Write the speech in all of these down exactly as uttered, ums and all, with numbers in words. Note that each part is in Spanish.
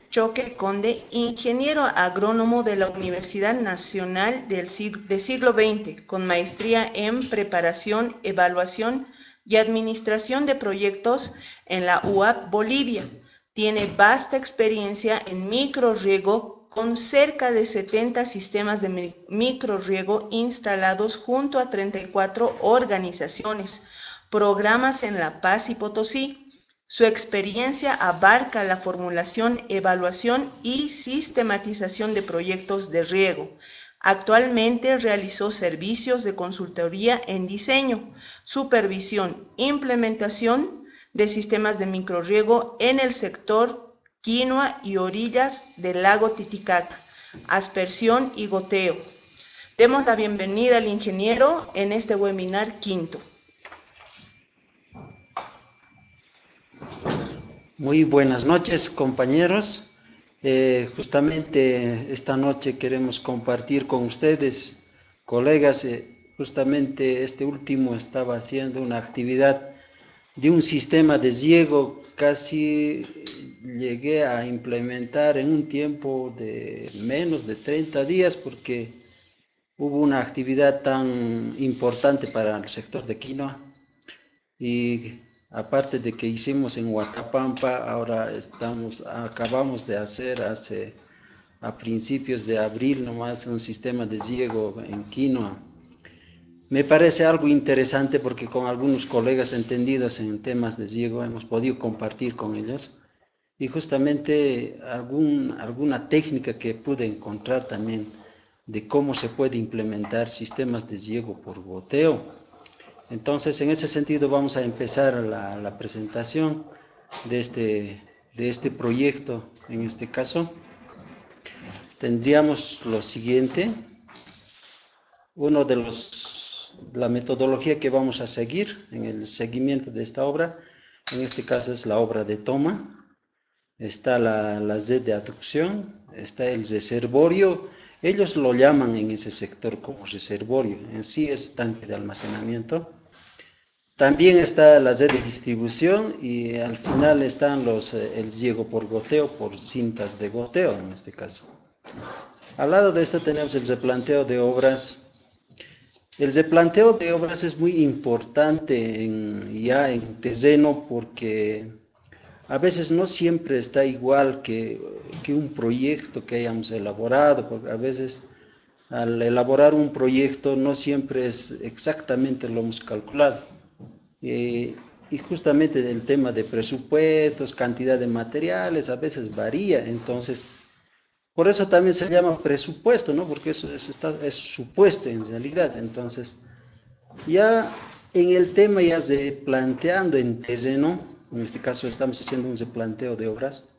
Choque Conde, ingeniero agrónomo de la Universidad Nacional del siglo, de siglo veinte, con maestría en preparación, evaluación y administración de proyectos en la U A P Bolivia. Tiene vasta experiencia en microrriego con cerca de setenta sistemas de microrriego instalados junto a treinta y cuatro organizaciones, programas en La Paz y Potosí. Su experiencia abarca la formulación, evaluación y sistematización de proyectos de riego. Actualmente realizó servicios de consultoría en diseño, supervisión, implementación de sistemas de microrriego en el sector quinoa y orillas del lago Titicaca, aspersión y goteo. Demos la bienvenida al ingeniero en este webinar quinto. Muy buenas noches, compañeros. Eh, justamente esta noche queremos compartir con ustedes, colegas, eh, justamente este último estaba haciendo una actividad de un sistema de riego, casi llegué a implementar en un tiempo de menos de treinta días porque hubo una actividad tan importante para el sector de quinoa. Y aparte de que hicimos en Huatapampa, ahora estamos, acabamos de hacer hace a principios de abril nomás un sistema de riego en quinoa. Me parece algo interesante porque con algunos colegas entendidos en temas de riego hemos podido compartir con ellos y justamente algún, alguna técnica que pude encontrar también de cómo se puede implementar sistemas de riego por goteo. Entonces, en ese sentido vamos a empezar la, la presentación de este, de este proyecto. En este caso, tendríamos lo siguiente. Uno de los, la metodología que vamos a seguir en el seguimiento de esta obra, en este caso es la obra de toma. Está la, la red de aducción, está el reservorio. Ellos lo llaman en ese sector como reservorio, en sí es tanque de almacenamiento. También está la red de distribución y al final están los, el riego por goteo, por cintas de goteo en este caso. Al lado de esto tenemos el replanteo de obras. El replanteo de obras es muy importante en, ya en terreno porque a veces no siempre está igual que, que un proyecto que hayamos elaborado, porque a veces al elaborar un proyecto no siempre es exactamente lo hemos calculado. Eh, y justamente el tema de presupuestos, cantidad de materiales, a veces varía, entonces, por eso también se llama presupuesto, ¿no? Porque eso es, está, es supuesto en realidad, entonces, ya en el tema ya de planteando en terreno, en este caso estamos haciendo un replanteo de obras,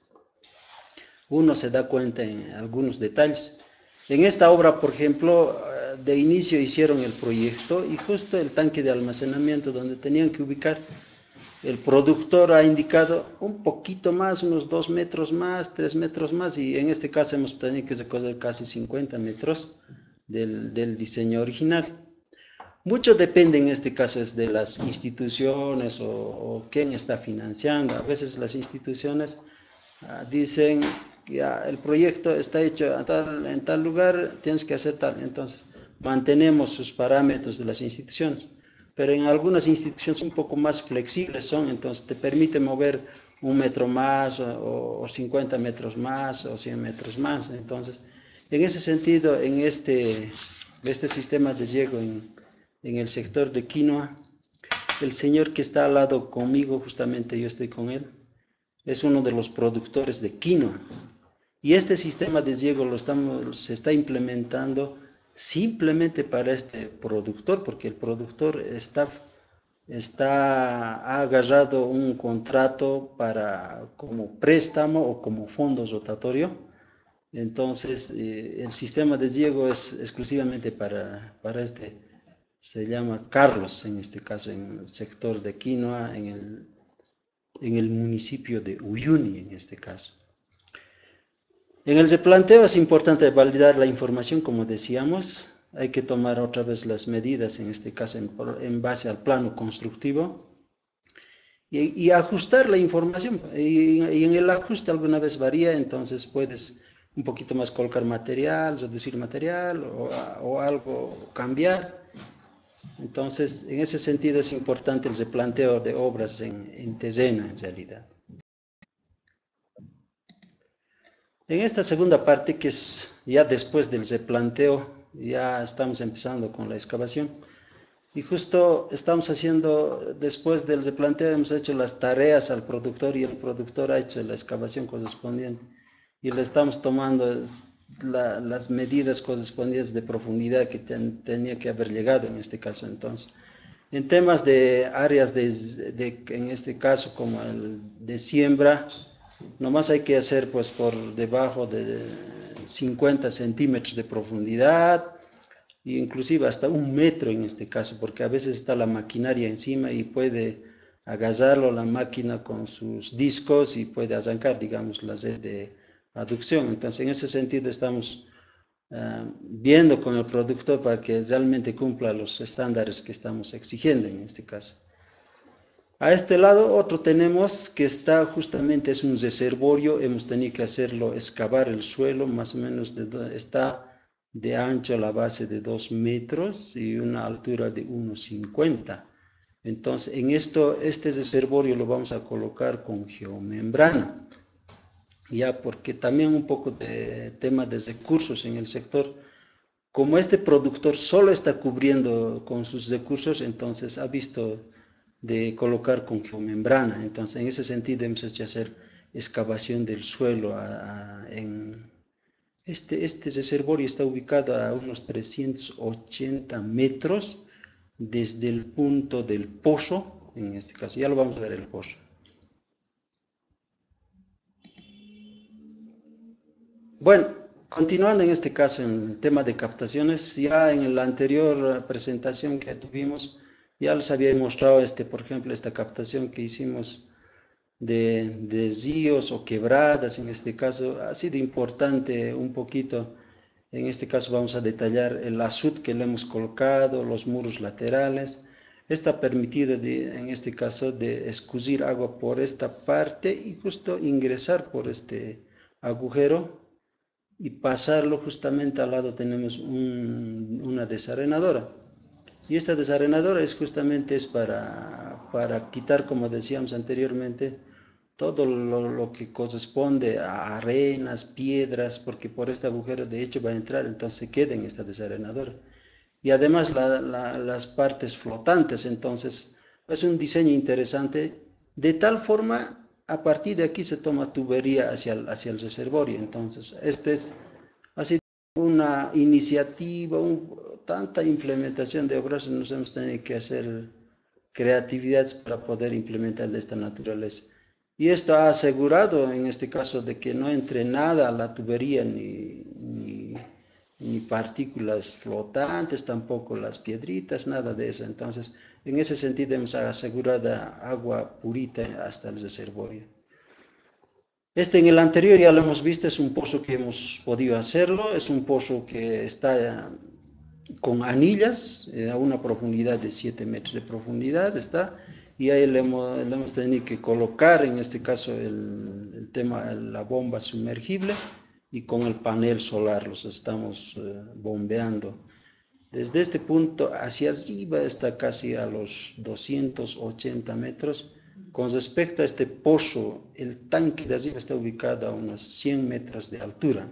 uno se da cuenta en algunos detalles. En esta obra, por ejemplo, de inicio hicieron el proyecto y justo el tanque de almacenamiento donde tenían que ubicar, el productor ha indicado un poquito más, unos dos metros más, tres metros más, y en este caso hemos tenido que recorrer casi cincuenta metros del, del diseño original. Mucho depende en este caso es de las instituciones o, o quién está financiando. A veces las instituciones uh, dicen ya el proyecto está hecho en tal, en tal lugar, tienes que hacer tal. Entonces, mantenemos sus parámetros de las instituciones. Pero en algunas instituciones un poco más flexibles son, entonces te permite mover un metro más, o, o cincuenta metros más, o cien metros más. Entonces, en ese sentido, en este, este sistema de riego en, en el sector de quinoa, el señor que está al lado conmigo, justamente yo estoy con él, es uno de los productores de quinoa. Y este sistema de riego lo estamos, se está implementando simplemente para este productor, porque el productor está, está, ha agarrado un contrato para, como préstamo o como fondo rotatorio. Entonces, eh, el sistema de riego es exclusivamente para, para este, se llama Carlos, en este caso, en el sector de quinoa, en el, en el municipio de Uyuni, en este caso. En el replanteo es importante validar la información, como decíamos, hay que tomar otra vez las medidas, en este caso en, en base al plano constructivo, y, y ajustar la información. Y, y en el ajuste alguna vez varía, entonces puedes un poquito más colocar material, reducir material o, o algo, cambiar. Entonces, en ese sentido es importante el replanteo de obras en, en terreno, en realidad. En esta segunda parte, que es ya después del replanteo, ya estamos empezando con la excavación. Y justo estamos haciendo, después del replanteo, hemos hecho las tareas al productor y el productor ha hecho la excavación correspondiente. Y le estamos tomando la, las medidas correspondientes de profundidad que ten, tenía que haber llegado en este caso entonces. En temas de áreas de, de, en este caso como el de siembra, nomás hay que hacer pues por debajo de cincuenta centímetros de profundidad, e inclusive hasta un metro en este caso, porque a veces está la maquinaria encima y puede agarrarlo la máquina con sus discos y puede arrancar, digamos, la red de aducción. Entonces, en ese sentido estamos Uh, viendo con el productor para que realmente cumpla los estándares que estamos exigiendo en este caso. A este lado otro tenemos que está justamente, es un reservorio, hemos tenido que hacerlo, excavar el suelo, más o menos de, está de ancho a la base de dos metros y una altura de uno cincuenta. Entonces en esto, este reservorio lo vamos a colocar con geomembrana. Ya, porque también un poco de tema de recursos en el sector, como este productor solo está cubriendo con sus recursos, entonces ha visto de colocar con geomembrana. Entonces, en ese sentido hemos hecho hacer excavación del suelo. A, a, en este, este reservorio está ubicado a unos trescientos ochenta metros desde el punto del pozo, en este caso, ya lo vamos a ver el pozo. Bueno, continuando en este caso en el tema de captaciones, ya en la anterior presentación que tuvimos, ya les había mostrado, este, por ejemplo, esta captación que hicimos de, de ríos o quebradas, en este caso, ha sido importante un poquito. En este caso vamos a detallar el azud que le hemos colocado, los muros laterales. Esto ha permitido, de, en este caso, de escurrir agua por esta parte y justo ingresar por este agujero y pasarlo. Justamente al lado tenemos un, una desarenadora, y esta desarenadora es justamente es para, para quitar, como decíamos anteriormente, todo lo, lo que corresponde a arenas, piedras, porque por este agujero de hecho va a entrar, entonces queda en esta desarenadora. Y además la, la, las partes flotantes, entonces es un diseño interesante, de tal forma a partir de aquí se toma tubería hacia el, hacia el reservorio. Entonces, este es así una iniciativa, un, tanta implementación de obras, nos hemos tenido que hacer creatividades para poder implementar de esta naturaleza. Y esto ha asegurado, en este caso, de que no entre nada a la tubería, ni, ni, ni partículas flotantes, tampoco las piedritas, nada de eso. Entonces, en ese sentido hemos asegurado agua purita hasta el reservorio. Este en el anterior ya lo hemos visto, es un pozo que hemos podido hacerlo, es un pozo que está con anillas, eh, a una profundidad de siete metros de profundidad está, y ahí le hemos, le hemos tenido que colocar, en este caso, el, el tema, la bomba sumergible, y con el panel solar los estamos eh, bombeando. Desde este punto hacia arriba está casi a los doscientos ochenta metros. Con respecto a este pozo, el tanque de arriba está ubicado a unos cien metros de altura.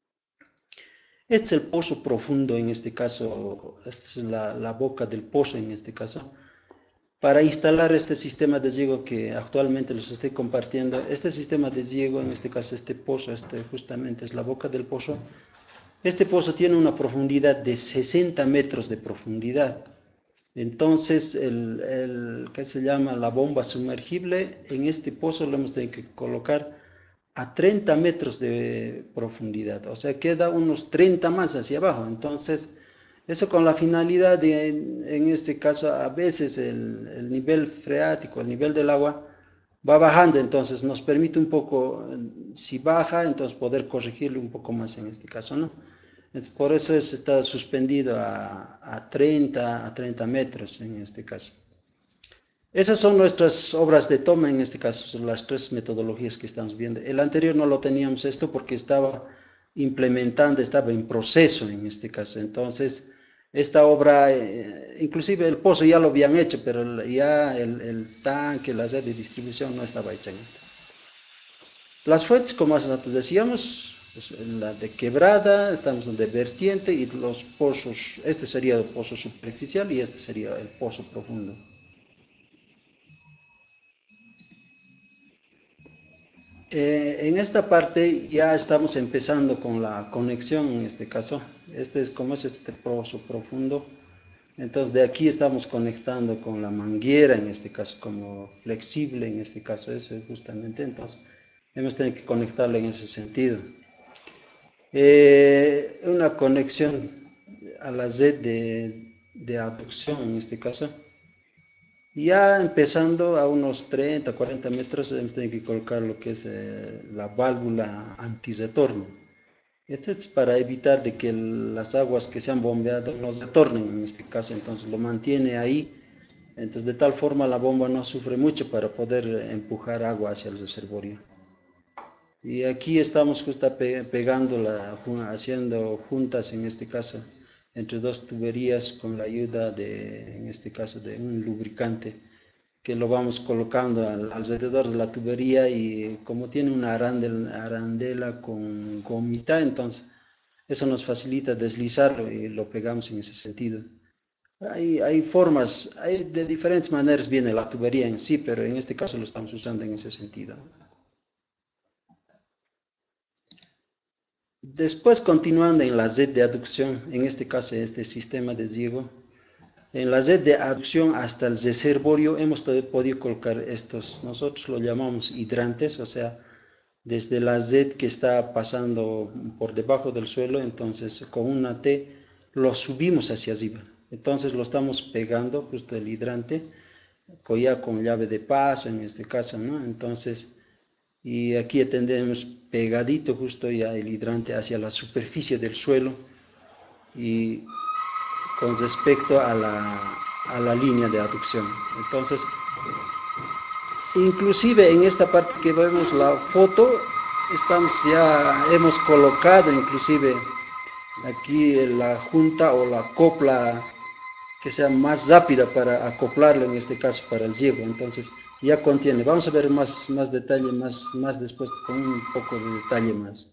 Este es el pozo profundo en este caso, esta es la, la boca del pozo en este caso. Para instalar este sistema de riego que actualmente los estoy compartiendo, este sistema de riego, en este caso este pozo, este justamente es la boca del pozo. Este pozo tiene una profundidad de sesenta metros de profundidad. Entonces, el, el que se llama la bomba sumergible, en este pozo lo hemos tenido que colocar a treinta metros de profundidad, o sea, queda unos treinta más hacia abajo. Entonces, eso con la finalidad de, en este caso, a veces el, el nivel freático, el nivel del agua, va bajando, entonces nos permite un poco, si baja, entonces poder corregirlo un poco más en este caso, ¿no? Entonces, por eso es, está suspendido a, a treinta metros en este caso. Esas son nuestras obras de toma, en este caso, son las tres metodologías que estamos viendo. El anterior no lo teníamos esto porque estaba implementando, estaba en proceso en este caso. Entonces, esta obra, eh, inclusive el pozo ya lo habían hecho, pero ya el, el tanque, la red de distribución no estaba hecha en esto. Las fuentes, como decíamos, pues, la de quebrada, estamos en de vertiente, y los pozos, este sería el pozo superficial y este sería el pozo profundo. Eh, en esta parte ya estamos empezando con la conexión en este caso. Este es como es este pozo profundo. Entonces de aquí estamos conectando con la manguera en este caso, como flexible en este caso, eso es justamente. Entonces hemos tenido que conectarlo en ese sentido. Eh, una conexión a la red de, de aducción en este caso. Ya empezando a unos treinta, cuarenta metros, hemos tenido que colocar lo que es eh, la válvula antirretorno. Esto es para evitar de que el, las aguas que se han bombeado no retornen en este caso, entonces lo mantiene ahí. Entonces de tal forma la bomba no sufre mucho para poder empujar agua hacia el reservorio. Y aquí estamos justo pe pegando, la, haciendo juntas en este caso, entre dos tuberías con la ayuda de, en este caso, de un lubricante que lo vamos colocando al, alrededor de la tubería, y como tiene una arandela, arandela con gomita, entonces eso nos facilita deslizarlo y lo pegamos en ese sentido. Hay, hay formas, hay, de diferentes maneras viene la tubería en sí, pero en este caso lo estamos usando en ese sentido. Después, continuando en la red de aducción, en este caso este sistema de riego, en la red de aducción hasta el reservorio hemos podido colocar estos, nosotros lo llamamos hidrantes, o sea, desde la red que está pasando por debajo del suelo, entonces con una T lo subimos hacia arriba. Entonces lo estamos pegando justo el hidrante, ya con llave de paso en este caso, ¿no? Entonces, y aquí tendremos pegadito justo ya el hidrante hacia la superficie del suelo, y con respecto a la, a la línea de aducción. Entonces, inclusive en esta parte que vemos la foto, estamos ya, hemos colocado inclusive aquí la junta o la copla que sea más rápida para acoplarlo, en este caso para el riego. Entonces ya contiene, vamos a ver más, más detalle, más, más después con un poco de detalle más.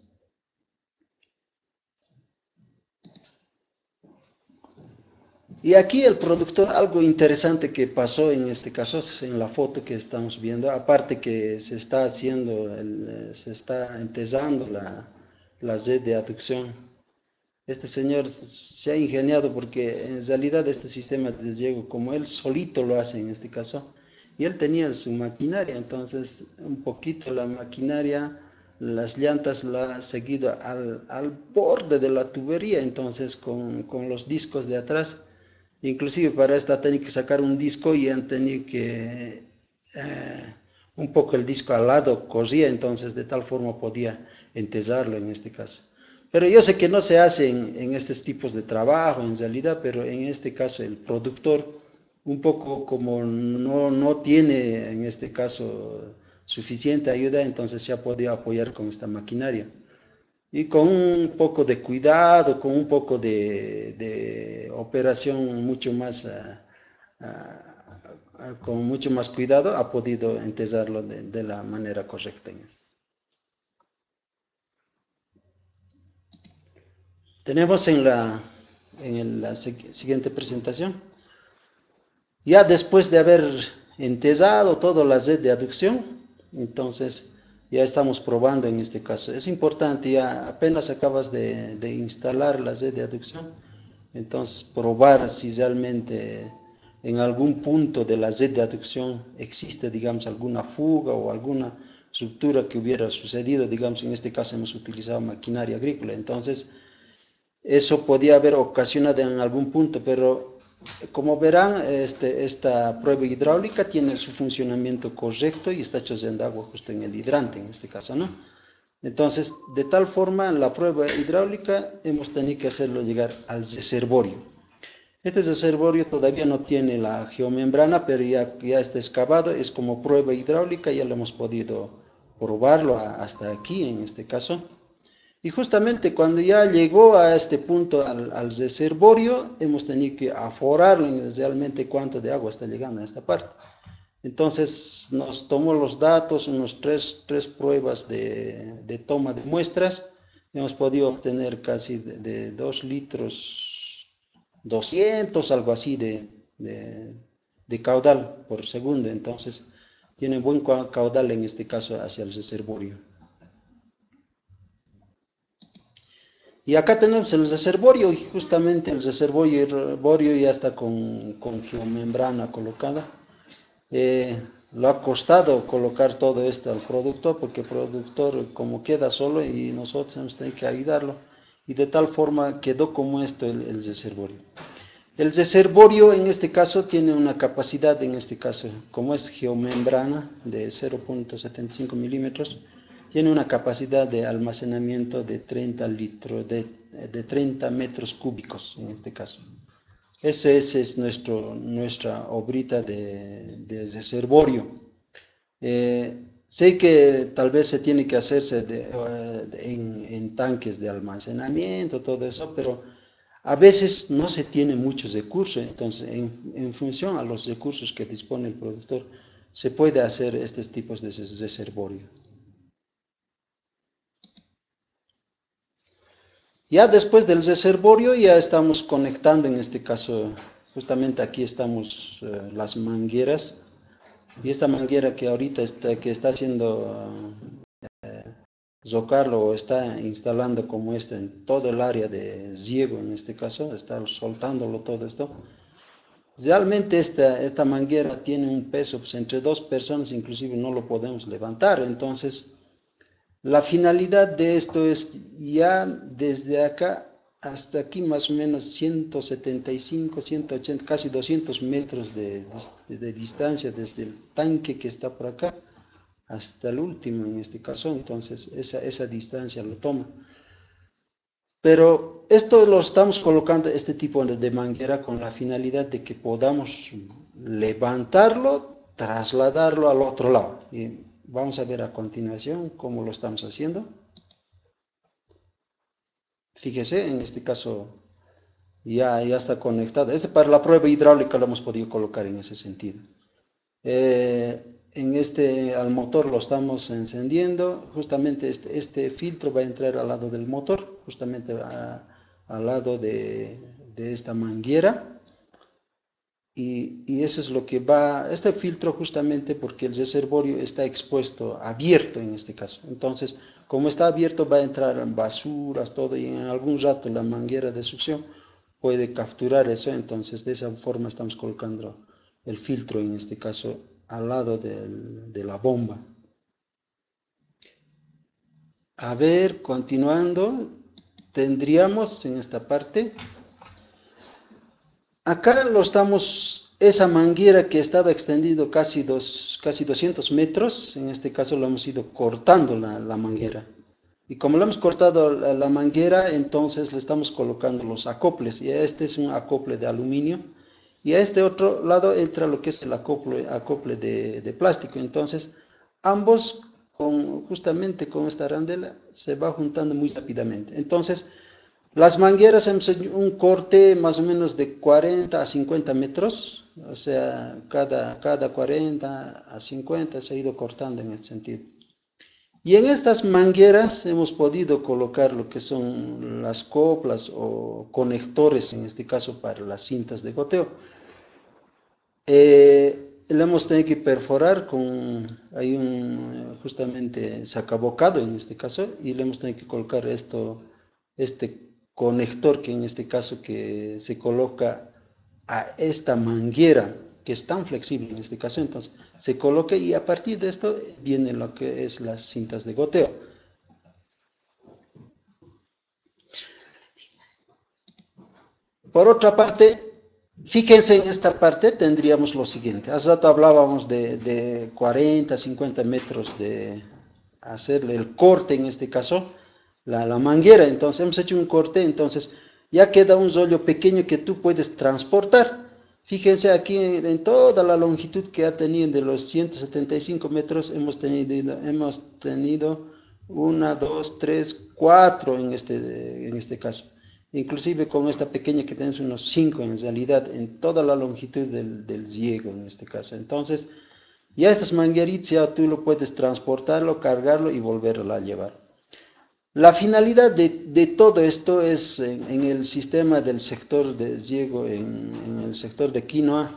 Y aquí el productor, algo interesante que pasó en este caso, en la foto que estamos viendo, aparte que se está haciendo, el, se está empezando la, la red de aducción, este señor se ha ingeniado porque en realidad este sistema de riego, como él solito lo hace en este caso, y él tenía su maquinaria, entonces un poquito la maquinaria, las llantas la ha seguido al, al borde de la tubería, entonces con, con los discos de atrás. Inclusive para esta tenía que sacar un disco y han tenido que eh, un poco el disco al lado corría, entonces de tal forma podía entesarlo en este caso. Pero yo sé que no se hace en, en estos tipos de trabajo en realidad, pero en este caso el productor, un poco como no, no tiene en este caso suficiente ayuda, entonces se ha podido apoyar con esta maquinaria. Y con un poco de cuidado, con un poco de, de operación mucho más, uh, uh, uh, con mucho más cuidado, ha podido entesarlo de, de la manera correcta. Tenemos en la, en la siguiente presentación, ya después de haber entesado toda la red de aducción, entonces ya estamos probando en este caso. Es importante, ya apenas acabas de, de instalar la red de aducción, entonces probar si realmente en algún punto de la red de aducción existe, digamos, alguna fuga o alguna ruptura que hubiera sucedido. Digamos, en este caso hemos utilizado maquinaria agrícola, entonces eso podía haber ocasionado en algún punto, pero como verán, este, esta prueba hidráulica tiene su funcionamiento correcto y está chorreando agua justo en el hidrante, en este caso, ¿no? Entonces, de tal forma, la prueba hidráulica hemos tenido que hacerlo llegar al reservorio. Este reservorio todavía no tiene la geomembrana, pero ya, ya está excavado, es como prueba hidráulica, ya lo hemos podido probarlo a, hasta aquí en este caso. Y justamente cuando ya llegó a este punto al, al reservorio, hemos tenido que aforarlo en realmente cuánto de agua está llegando a esta parte. Entonces nos tomó los datos, unos tres, tres pruebas de, de toma de muestras, hemos podido obtener casi de, de dos litros doscientos, algo así de, de, de caudal por segundo. Entonces tiene buen caudal en este caso hacia el reservorio. Y acá tenemos el reservorio, y justamente el reservorio ya está con, con geomembrana colocada. Eh, lo ha costado colocar todo esto al productor, porque el productor como queda solo y nosotros hemos tenido que ayudarlo, y de tal forma quedó como esto el, el reservorio. El reservorio en este caso tiene una capacidad, en este caso, como es geomembrana de cero punto setenta y cinco milímetros, tiene una capacidad de almacenamiento de treinta litros, de, de treinta metros cúbicos en este caso. Ese, ese es nuestro, nuestra obrita de, de reservorio. Eh, sé que tal vez se tiene que hacerse de, uh, en, en tanques de almacenamiento, todo eso, pero a veces no se tiene muchos recursos. Entonces en, en función a los recursos que dispone el productor, se puede hacer estos tipos de reservorio. Ya después del reservorio ya estamos conectando, en este caso, justamente aquí estamos uh, las mangueras, y esta manguera que ahorita está, que está haciendo uh, Zocarlo o está instalando como esta en todo el área de riego, en este caso, está soltándolo todo esto. Realmente esta, esta manguera tiene un peso, pues entre dos personas inclusive no lo podemos levantar. Entonces la finalidad de esto es ya desde acá hasta aquí más o menos ciento setenta y cinco, ciento ochenta, casi doscientos metros de, de, de distancia desde el tanque que está por acá hasta el último en este caso. Entonces esa, esa distancia lo toma. Pero esto lo estamos colocando, este tipo de manguera, con la finalidad de que podamos levantarlo, trasladarlo al otro lado. Y vamos a ver a continuación cómo lo estamos haciendo. Fíjese, en este caso ya, ya está conectado. Este para la prueba hidráulica lo hemos podido colocar en ese sentido. Eh, en este, al motor lo estamos encendiendo. Justamente este, este filtro va a entrar al lado del motor, justamente a, al lado de, de esta manguera. Y, y eso es lo que va, este filtro justamente porque el reservorio está expuesto, abierto en este caso. Entonces, como está abierto va a entrar basuras, todo, y en algún rato la manguera de succión puede capturar eso. Entonces, de esa forma estamos colocando el filtro, en este caso, al lado del, de la bomba. A ver, continuando, tendríamos en esta parte... Acá lo estamos, esa manguera que estaba extendido casi, dos, casi doscientos metros, en este caso lo hemos ido cortando la, la manguera. Y como lo hemos cortado la, la manguera, entonces le estamos colocando los acoples. Y este es un acople de aluminio. Y a este otro lado entra lo que es el acople, acople de, de plástico. Entonces, ambos, con, justamente con esta arandela, se va juntando muy rápidamente. Entonces, las mangueras hemos hecho un corte más o menos de cuarenta a cincuenta metros, o sea, cada, cada cuarenta a cincuenta se ha ido cortando en este sentido. Y en estas mangueras hemos podido colocar lo que son las coplas o conectores, en este caso para las cintas de goteo. Eh, le hemos tenido que perforar con, hay un justamente sacabocado en este caso, y le hemos tenido que colocar esto, este conector que en este caso que se coloca a esta manguera que es tan flexible en este caso. Entonces se coloca y a partir de esto viene lo que es las cintas de goteo. Por otra parte, fíjense en esta parte tendríamos lo siguiente. Hace rato hablábamos de, de cuarenta, cincuenta metros de hacerle el corte en este caso, La, la manguera. Entonces hemos hecho un corte. Entonces ya queda un rollo pequeño que tú puedes transportar. Fíjense aquí en toda la longitud que ha tenido de los ciento setenta y cinco metros, hemos tenido, hemos tenido una, dos, tres, cuatro en este, en este caso. Inclusive con esta pequeña que tenemos unos cinco en realidad, en toda la longitud del, del riego en este caso. Entonces, ya estas mangueritas ya tú lo puedes transportarlo, cargarlo y volverlo a llevar. La finalidad de, de todo esto es en, en el sistema del sector de riego, en, en el sector de quinoa.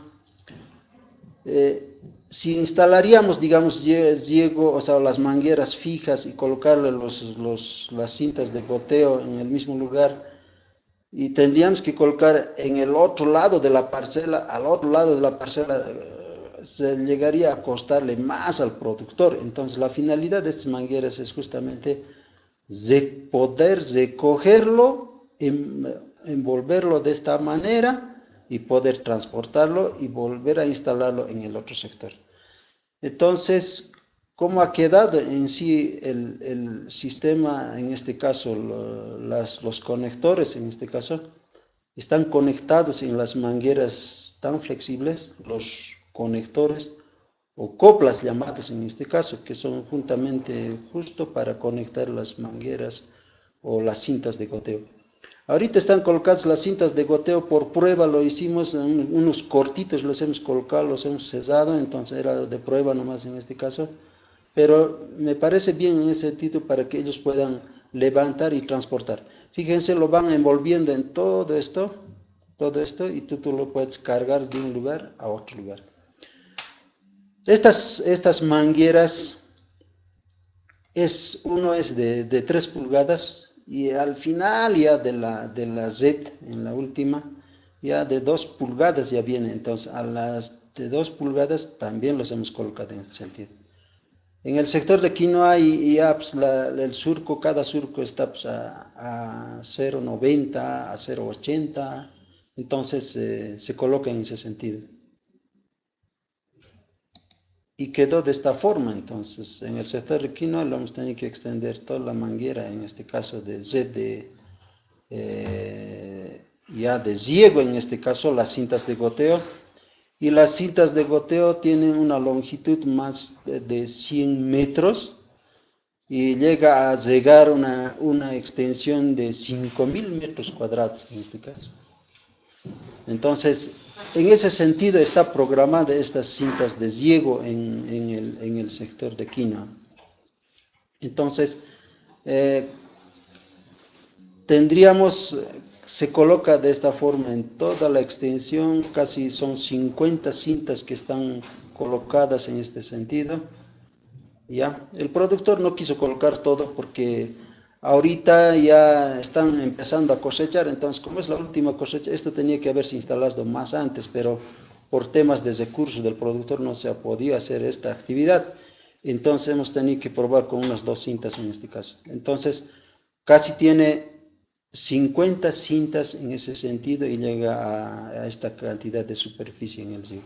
Eh, si instalaríamos, digamos, riego, o sea, las mangueras fijas y colocarle los, los, las cintas de goteo en el mismo lugar, y tendríamos que colocar en el otro lado de la parcela, al otro lado de la parcela, eh, se llegaría a costarle más al productor. Entonces, la finalidad de estas mangueras es justamente de poder recogerlo, envolverlo de esta manera y poder transportarlo y volver a instalarlo en el otro sector. Entonces, ¿cómo ha quedado en sí el, el sistema? En este caso, lo, las, los conectores, en este caso, están conectados en las mangueras tan flexibles, los conectores, o coplas llamadas en este caso, que son juntamente justo para conectar las mangueras o las cintas de goteo. Ahorita están colocadas las cintas de goteo, por prueba lo hicimos, unos cortitos los hemos colocado, los hemos cesado, entonces era de prueba nomás en este caso, pero me parece bien en ese sentido para que ellos puedan levantar y transportar. Fíjense, lo van envolviendo en todo esto, todo esto, y tú, tú lo puedes cargar de un lugar a otro lugar. Estas, estas mangueras, es, uno es de, de tres pulgadas y al final ya de la, de la Z, en la última, ya de dos pulgadas ya viene. Entonces a las de dos pulgadas también los hemos colocado en este sentido. En el sector de quinoa y, y pues, la, el surco, cada surco está pues, a, a cero coma noventa, a cero coma ochenta, entonces eh, se coloca en ese sentido. Y quedó de esta forma. Entonces, en el sector de quinoa lo hemos tenido que extender toda la manguera, en este caso de Z, de, eh, ya de riego, en este caso las cintas de goteo, y las cintas de goteo tienen una longitud más de, de cien metros, y llega a llegar una, una extensión de cinco mil metros cuadrados, en este caso. Entonces, en ese sentido está programada estas cintas de riego en, en, el, en el sector de quinoa. Entonces, eh, tendríamos, se coloca de esta forma en toda la extensión, casi son cincuenta cintas que están colocadas en este sentido. ¿Ya? El productor no quiso colocar todo porque ahorita ya están empezando a cosechar, entonces como es la última cosecha, esto tenía que haberse instalado más antes, pero por temas de recursos del productor no se ha podido hacer esta actividad, entonces hemos tenido que probar con unas dos cintas en este caso. Entonces casi tiene cincuenta cintas en ese sentido y llega a, a esta cantidad de superficie en el río.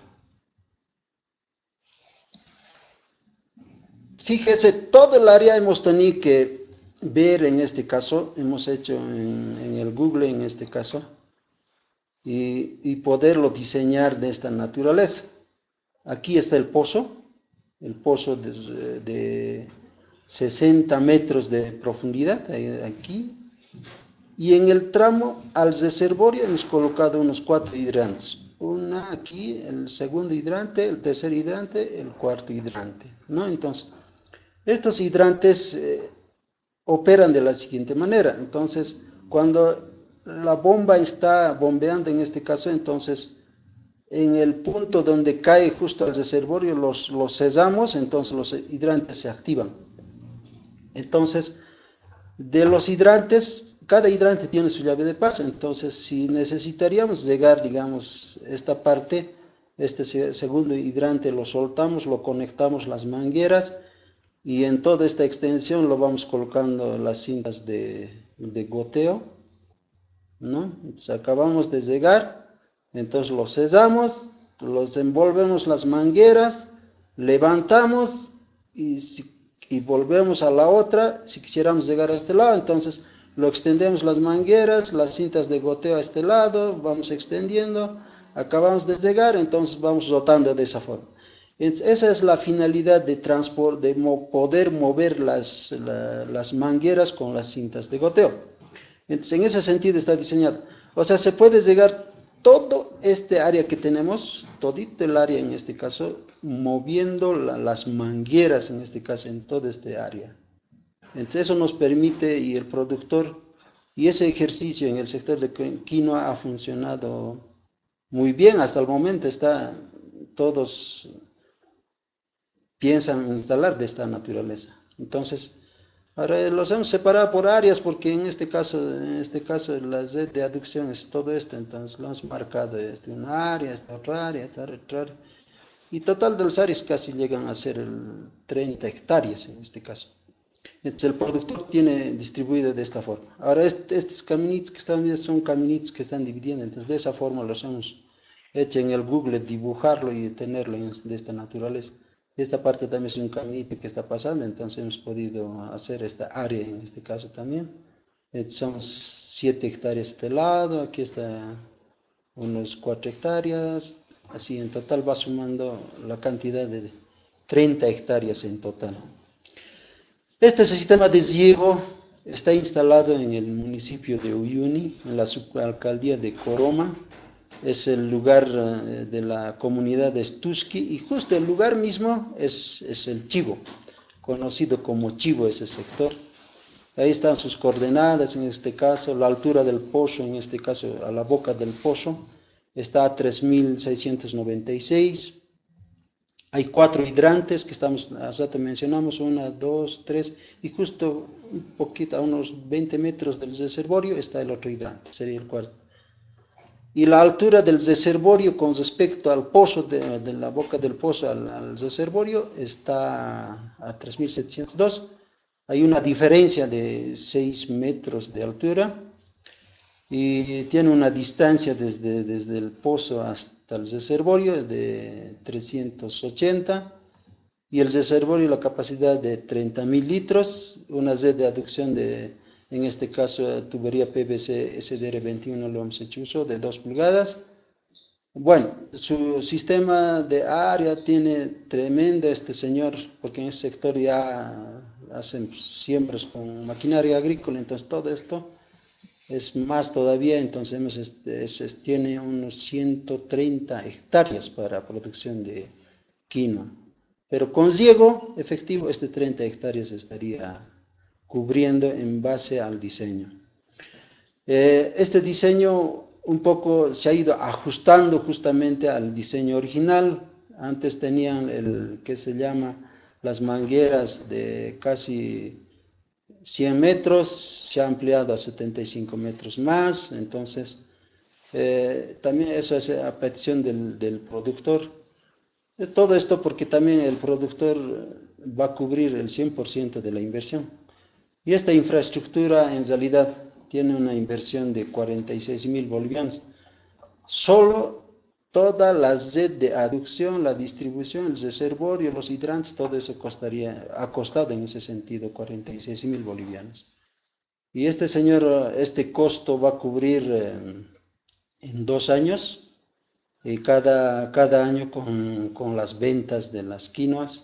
Fíjese, todo el área hemos tenido que ver en este caso, hemos hecho en, en el Google en este caso, y, y poderlo diseñar de esta naturaleza. Aquí está el pozo, el pozo de, de sesenta metros de profundidad, aquí, y en el tramo al reservorio hemos colocado unos cuatro hidrantes, una aquí, el segundo hidrante, el tercer hidrante, el cuarto hidrante, ¿no? Entonces, estos hidrantes eh, operan de la siguiente manera. Entonces, cuando la bomba está bombeando en este caso, entonces en el punto donde cae justo al reservorio los, los cesamos, entonces los hidrantes se activan. Entonces, de los hidrantes, cada hidrante tiene su llave de paso. Entonces, si necesitaríamos llegar, digamos, esta parte, este segundo hidrante lo soltamos, lo conectamos las mangueras, y en toda esta extensión lo vamos colocando las cintas de, de goteo, ¿no? Entonces acabamos de llegar, entonces los cesamos, los envolvemos las mangueras, levantamos y, si, y volvemos a la otra. Si quisiéramos llegar a este lado, entonces lo extendemos las mangueras, las cintas de goteo a este lado, vamos extendiendo, acabamos de llegar, entonces vamos rotando de esa forma. Entonces, esa es la finalidad de transporte, de mo poder mover las, la, las mangueras con las cintas de goteo. Entonces, en ese sentido está diseñado. O sea, se puede llegar todo este área que tenemos, todito el área en este caso, moviendo la, las mangueras en este caso, en toda este área. Entonces, eso nos permite, y el productor, y ese ejercicio en el sector de quinoa ha funcionado muy bien hasta el momento. Está, todos piensan instalar de esta naturaleza. Entonces, ahora los hemos separado por áreas porque en este caso, en este caso la red de aducción es todo esto, entonces lo hemos marcado, este una área, esta otra área, esta otra área. Y total de los áreas casi llegan a ser el treinta hectáreas en este caso. Entonces el productor tiene distribuido de esta forma. Ahora este, estos caminitos que están viendo son caminitos que están dividiendo, entonces de esa forma los hemos hecho en el Google, dibujarlo y tenerlo de esta naturaleza. Esta parte también es un caminito que está pasando, entonces hemos podido hacer esta área en este caso también. Entonces, son siete hectáreas de este lado, aquí está unos cuatro hectáreas, así en total va sumando la cantidad de treinta hectáreas en total. Este sistema de riego está instalado en el municipio de Uyuni, en la subalcaldía de Coroma. Es el lugar de la comunidad de Estusqui, y justo el lugar mismo es, es el Chivo, conocido como Chivo ese sector. Ahí están sus coordenadas, en este caso, la altura del pozo, en este caso a la boca del pozo, está a tres mil seiscientos noventa y seis. Hay cuatro hidrantes que estamos, ya te mencionamos, una, dos, tres, y justo un poquito, a unos veinte metros del reservorio está el otro hidrante, sería el cuarto. Y la altura del reservorio con respecto al pozo, de, de la boca del pozo al, al reservorio, está a tres mil setecientos dos. Hay una diferencia de seis metros de altura y tiene una distancia desde, desde el pozo hasta el reservorio de trescientos ochenta, y el reservorio la capacidad de treinta mil litros, una red de aducción de, en este caso, tubería P V C S D R veintiuno lo hemos hecho uso, de dos pulgadas. Bueno, su sistema de área tiene tremendo este señor, porque en ese sector ya hacen siembras con maquinaria agrícola, entonces todo esto es más todavía, entonces hemos, este, es, es, tiene unos ciento treinta hectáreas para producción de quinoa. Pero con riego efectivo, este treinta hectáreas estaría cubriendo en base al diseño. Eh, este diseño un poco se ha ido ajustando justamente al diseño original. Antes tenían el que se llama las mangueras de casi cien metros, se ha ampliado a setenta y cinco metros más, entonces eh, también eso es a petición del, del productor. Todo esto porque también el productor va a cubrir el cien por ciento de la inversión. Y esta infraestructura en realidad tiene una inversión de cuarenta y seis mil bolivianos. Solo toda la red de aducción, la distribución, el reservorio, los hidrantes, todo eso costaría, ha costado en ese sentido cuarenta y seis mil bolivianos. Y este señor, este costo va a cubrir eh, en dos años, y cada, cada año con, con las ventas de las quinoas,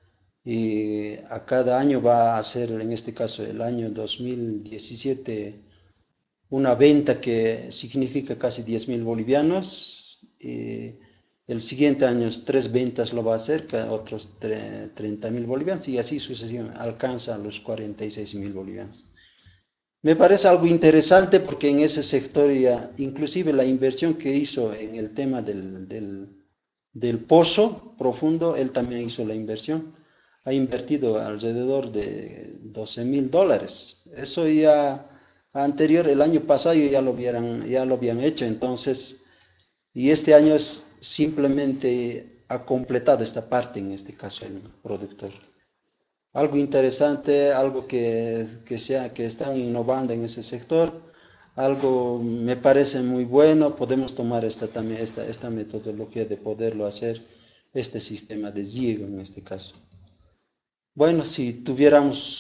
y a cada año va a ser, en este caso el año dos mil diecisiete, una venta que significa casi diez mil bolivianos, y el siguiente año tres ventas lo va a hacer, otros treinta mil bolivianos, y así sucesivamente alcanza los cuarenta y seis mil bolivianos. Me parece algo interesante porque en ese sector ya, inclusive la inversión que hizo en el tema del, del, del pozo profundo, él también hizo la inversión, ha invertido alrededor de doce mil dólares, eso ya anterior, el año pasado ya lo, vieran, ya lo habían hecho, entonces, y este año es simplemente ha completado esta parte, en este caso el productor. Algo interesante, algo que, que, sea, que están innovando en ese sector, algo me parece muy bueno, podemos tomar esta, también, esta, esta metodología de poderlo hacer, este sistema de riego en este caso. Bueno, si tuviéramos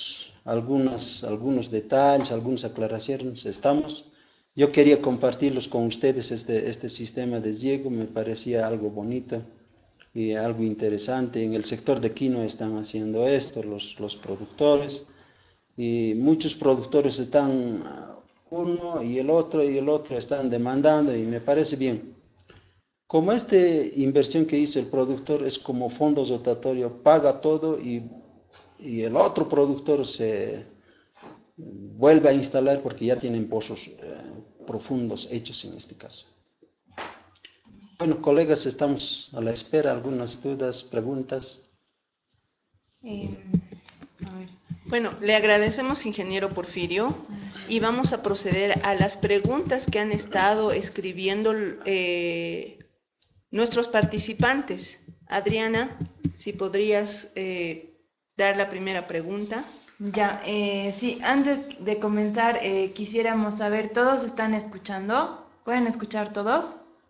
algunos, algunos detalles, algunas aclaraciones, estamos. Yo quería compartirlos con ustedes, este, este sistema de riego, me parecía algo bonito y algo interesante. En el sector de quinoa están haciendo esto, los, los productores, y muchos productores están, uno y el otro y el otro están demandando, y me parece bien. Como esta inversión que hizo el productor es como fondo rotatorio, paga todo y, y el otro productor se vuelve a instalar porque ya tienen pozos eh, profundos hechos en este caso. Bueno, colegas, estamos a la espera. ¿Algunas dudas, preguntas? Eh, a ver. Bueno, le agradecemos, ingeniero Porfirio, y vamos a proceder a las preguntas que han estado escribiendo eh, nuestros participantes. Adriana, si podrías eh, dar la primera pregunta. Ya, eh, sí, antes de comenzar eh, quisiéramos saber, ¿todos están escuchando? ¿Pueden escuchar todos?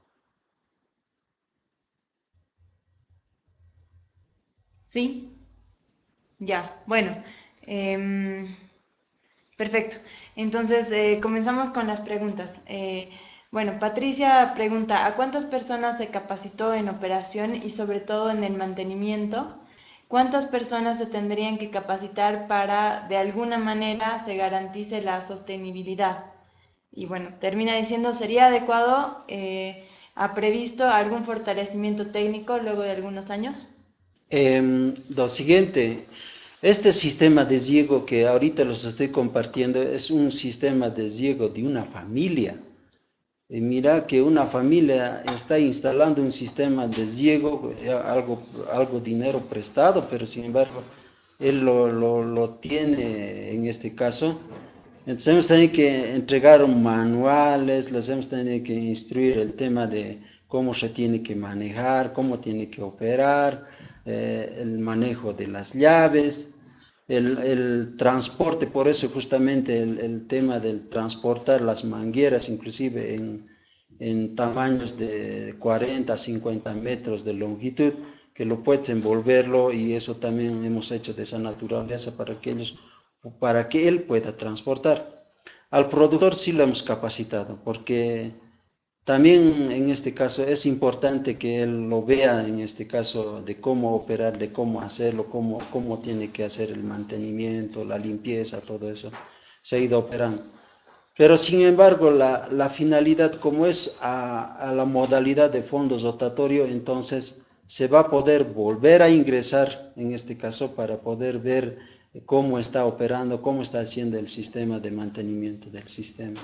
¿Sí? Ya, bueno, eh, perfecto. Entonces, eh, comenzamos con las preguntas. Eh, bueno, Patricia pregunta, ¿a cuántas personas se capacitó en operación y sobre todo en el mantenimiento? ¿Cuántas personas se tendrían que capacitar para, de alguna manera, se garantice la sostenibilidad? Y bueno, termina diciendo, ¿sería adecuado, eh, ha previsto algún fortalecimiento técnico luego de algunos años? Eh, lo siguiente, este sistema de riego que ahorita los estoy compartiendo es un sistema de riego de una familia. Y mira que una familia está instalando un sistema de riego, algo, algo dinero prestado, pero sin embargo él lo, lo, lo tiene en este caso. Entonces hemos tenido que entregar manuales, les hemos tenido que instruir el tema de cómo se tiene que manejar, cómo tiene que operar, eh, el manejo de las llaves, el, el transporte, por eso justamente el, el tema del transportar las mangueras, inclusive en, en tamaños de cuarenta a cincuenta metros de longitud, que lo puedes envolverlo, y eso también hemos hecho de esa naturaleza para que ellos, para que él pueda transportar. Al productor sí lo hemos capacitado, porque también en este caso es importante que él lo vea en este caso de cómo operar, de cómo hacerlo, cómo, cómo tiene que hacer el mantenimiento, la limpieza, todo eso se ha ido operando. Pero sin embargo la, la finalidad, como es a, a la modalidad de fondos rotatorio, entonces se va a poder volver a ingresar en este caso para poder ver cómo está operando, cómo está haciendo el sistema de mantenimiento del sistema.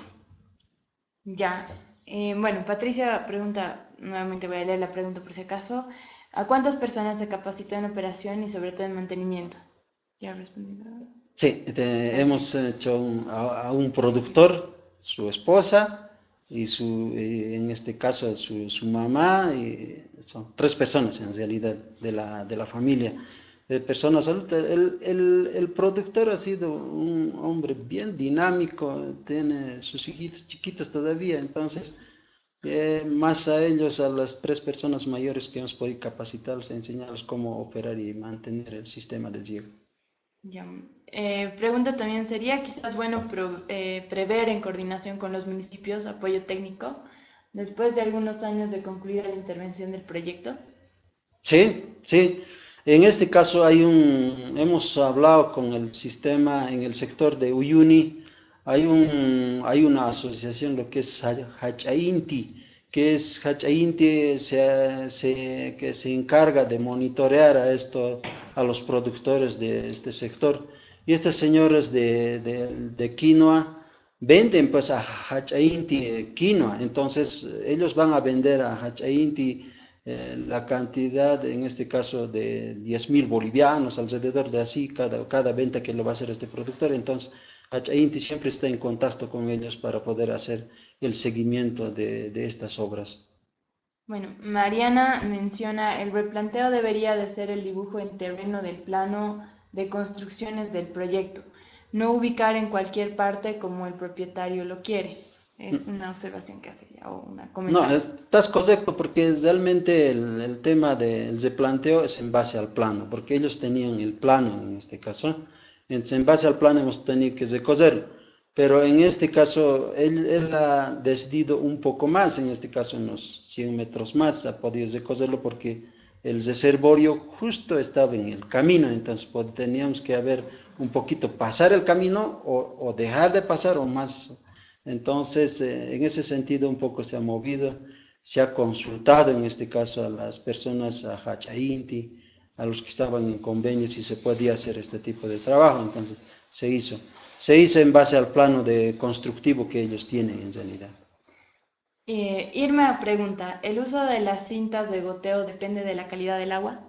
Ya, eh, bueno, Patricia pregunta, nuevamente voy a leer la pregunta por si acaso, ¿a cuántas personas se capacitó en operación y sobre todo en mantenimiento? ¿Ya respondido? Sí, te, hemos hecho un, a, a, un productor, su esposa y su, y en este caso su, su mamá, y son tres personas en realidad de la, de la familia. De personas adultas. El, el, el productor ha sido un hombre bien dinámico, tiene sus hijitos chiquitos todavía, entonces eh, más a ellos, a las tres personas mayores que hemos podido capacitarlos, enseñarles cómo operar y mantener el sistema de riego. Ya. Eh, pregunta también, ¿sería quizás bueno pro, eh, prever en coordinación con los municipios apoyo técnico después de algunos años de concluida la intervención del proyecto? Sí, sí. En este caso hay un, hemos hablado con el sistema en el sector de Uyuni, hay, un, hay una asociación, lo que es Hachainti, que es Hachainti se, se, que se encarga de monitorear a, esto, a los productores de este sector. Y estos señores de, de, de quinoa venden pues a Hachainti quinoa, entonces ellos van a vender a Hachainti Eh, la cantidad, en este caso de diez mil bolivianos, alrededor de así, cada, cada venta que lo va a hacer este productor. Entonces, Hachainti siempre está en contacto con ellos para poder hacer el seguimiento de, de estas obras. Bueno, Mariana menciona, el replanteo debería de ser el dibujo en terreno del plano de construcciones del proyecto, no ubicar en cualquier parte como el propietario lo quiere. Es una observación que hace ya, o una comentario. No, estás correcto, porque realmente el, el tema del replanteo es en base al plano, porque ellos tenían el plano en este caso. Entonces, en base al plan hemos tenido que recogerlo. Pero en este caso, él, él ha decidido un poco más, en este caso unos cien metros más, ha podido recogerlo porque el reservorio justo estaba en el camino, entonces pues, teníamos que haber un poquito pasar el camino o, o dejar de pasar o más. Entonces, eh, en ese sentido un poco se ha movido, se ha consultado en este caso a las personas, a Hachainti, a los que estaban en convenio si se podía hacer este tipo de trabajo, entonces se hizo. Se hizo en base al plano de constructivo que ellos tienen en realidad. Eh, Irma pregunta, ¿el uso de las cintas de goteo depende de la calidad del agua?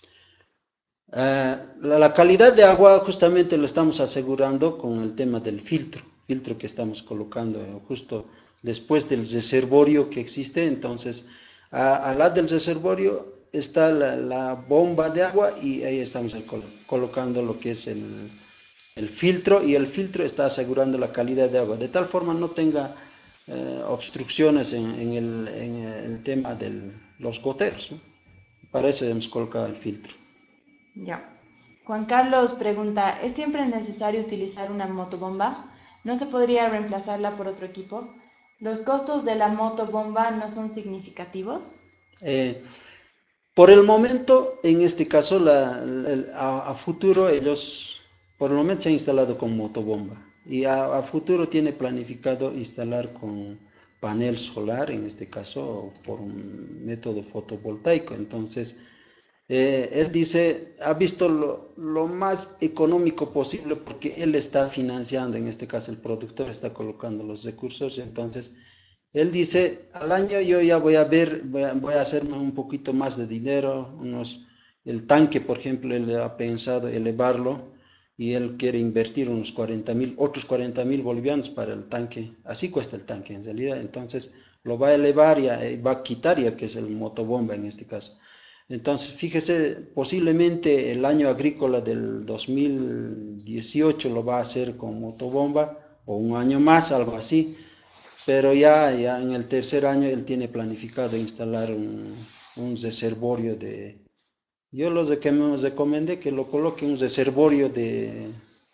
Uh, la, la calidad de agua justamente lo estamos asegurando con el tema del filtro, filtro que estamos colocando eh, justo después del reservorio que existe. Entonces, a, al lado del reservorio está la, la bomba de agua y ahí estamos col colocando lo que es el, el filtro, y el filtro está asegurando la calidad de agua, de tal forma no tenga eh, obstrucciones en, en, el, en, el, tema de los goteros, ¿no? Para eso hemos colocado el filtro. Ya. Juan Carlos pregunta, ¿es siempre necesario utilizar una motobomba? ¿No se podría reemplazarla por otro equipo? ¿Los costos de la motobomba no son significativos? Eh, por el momento, en este caso, la, la, a, a futuro ellos... Por el momento se ha instalado con motobomba y a, a futuro tiene planificado instalar con panel solar, en este caso por un método fotovoltaico. Entonces, eh, él dice, ha visto lo, lo más económico posible porque él está financiando, en este caso el productor está colocando los recursos. Entonces, él dice, al año yo ya voy a ver, voy a, voy a hacerme un poquito más de dinero, unos, el tanque, por ejemplo, él ha pensado elevarlo, y él quiere invertir unos cuarenta mil, otros cuarenta mil bolivianos para el tanque. Así cuesta el tanque en realidad. Entonces lo va a elevar y va a quitar ya que es el motobomba en este caso. Entonces fíjese, posiblemente el año agrícola del dos mil dieciocho lo va a hacer con motobomba, o un año más, algo así. Pero ya, ya en el tercer año él tiene planificado instalar un, un reservorio de... Yo los recomendé que lo coloque en un reservorio de,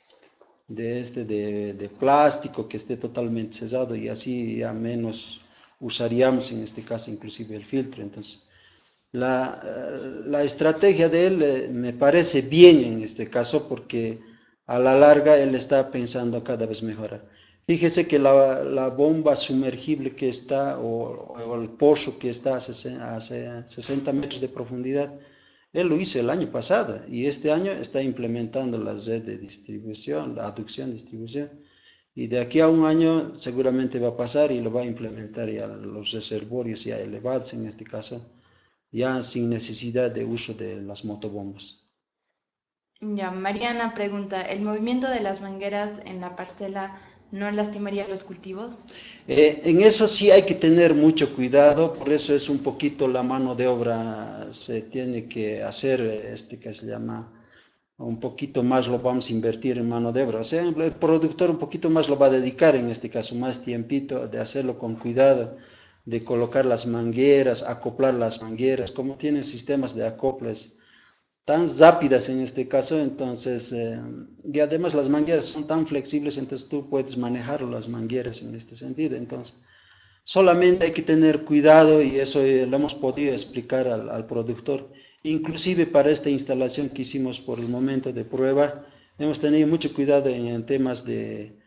de, este, de, de plástico que esté totalmente cerrado, y así ya menos usaríamos en este caso inclusive el filtro. Entonces, la, la estrategia de él eh, me parece bien en este caso porque a la larga él está pensando cada vez mejorar. Fíjese que la, la bomba sumergible que está, o, o el pozo que está a sesenta metros de profundidad, él lo hizo el año pasado y este año está implementando la red de distribución, la aducción, distribución, y de aquí a un año seguramente va a pasar y lo va a implementar ya los reservorios ya elevados, en este caso, ya sin necesidad de uso de las motobombas. Ya, Mariana pregunta, ¿el movimiento de las mangueras en la parcela no lastimaría los cultivos? Eh, en eso sí hay que tener mucho cuidado, por eso es un poquito la mano de obra, se tiene que hacer, este que se llama, un poquito más lo vamos a invertir en mano de obra, o sea, el productor un poquito más lo va a dedicar, en este caso, más tiempito, de hacerlo con cuidado, de colocar las mangueras, acoplar las mangueras, como tienen sistemas de acoples tan rápidas en este caso. Entonces, eh, y además las mangueras son tan flexibles, entonces tú puedes manejar las mangueras en este sentido. Entonces, solamente hay que tener cuidado, y eso eh, lo hemos podido explicar al, al productor. Inclusive para esta instalación que hicimos por el momento de prueba, hemos tenido mucho cuidado en, en temas de,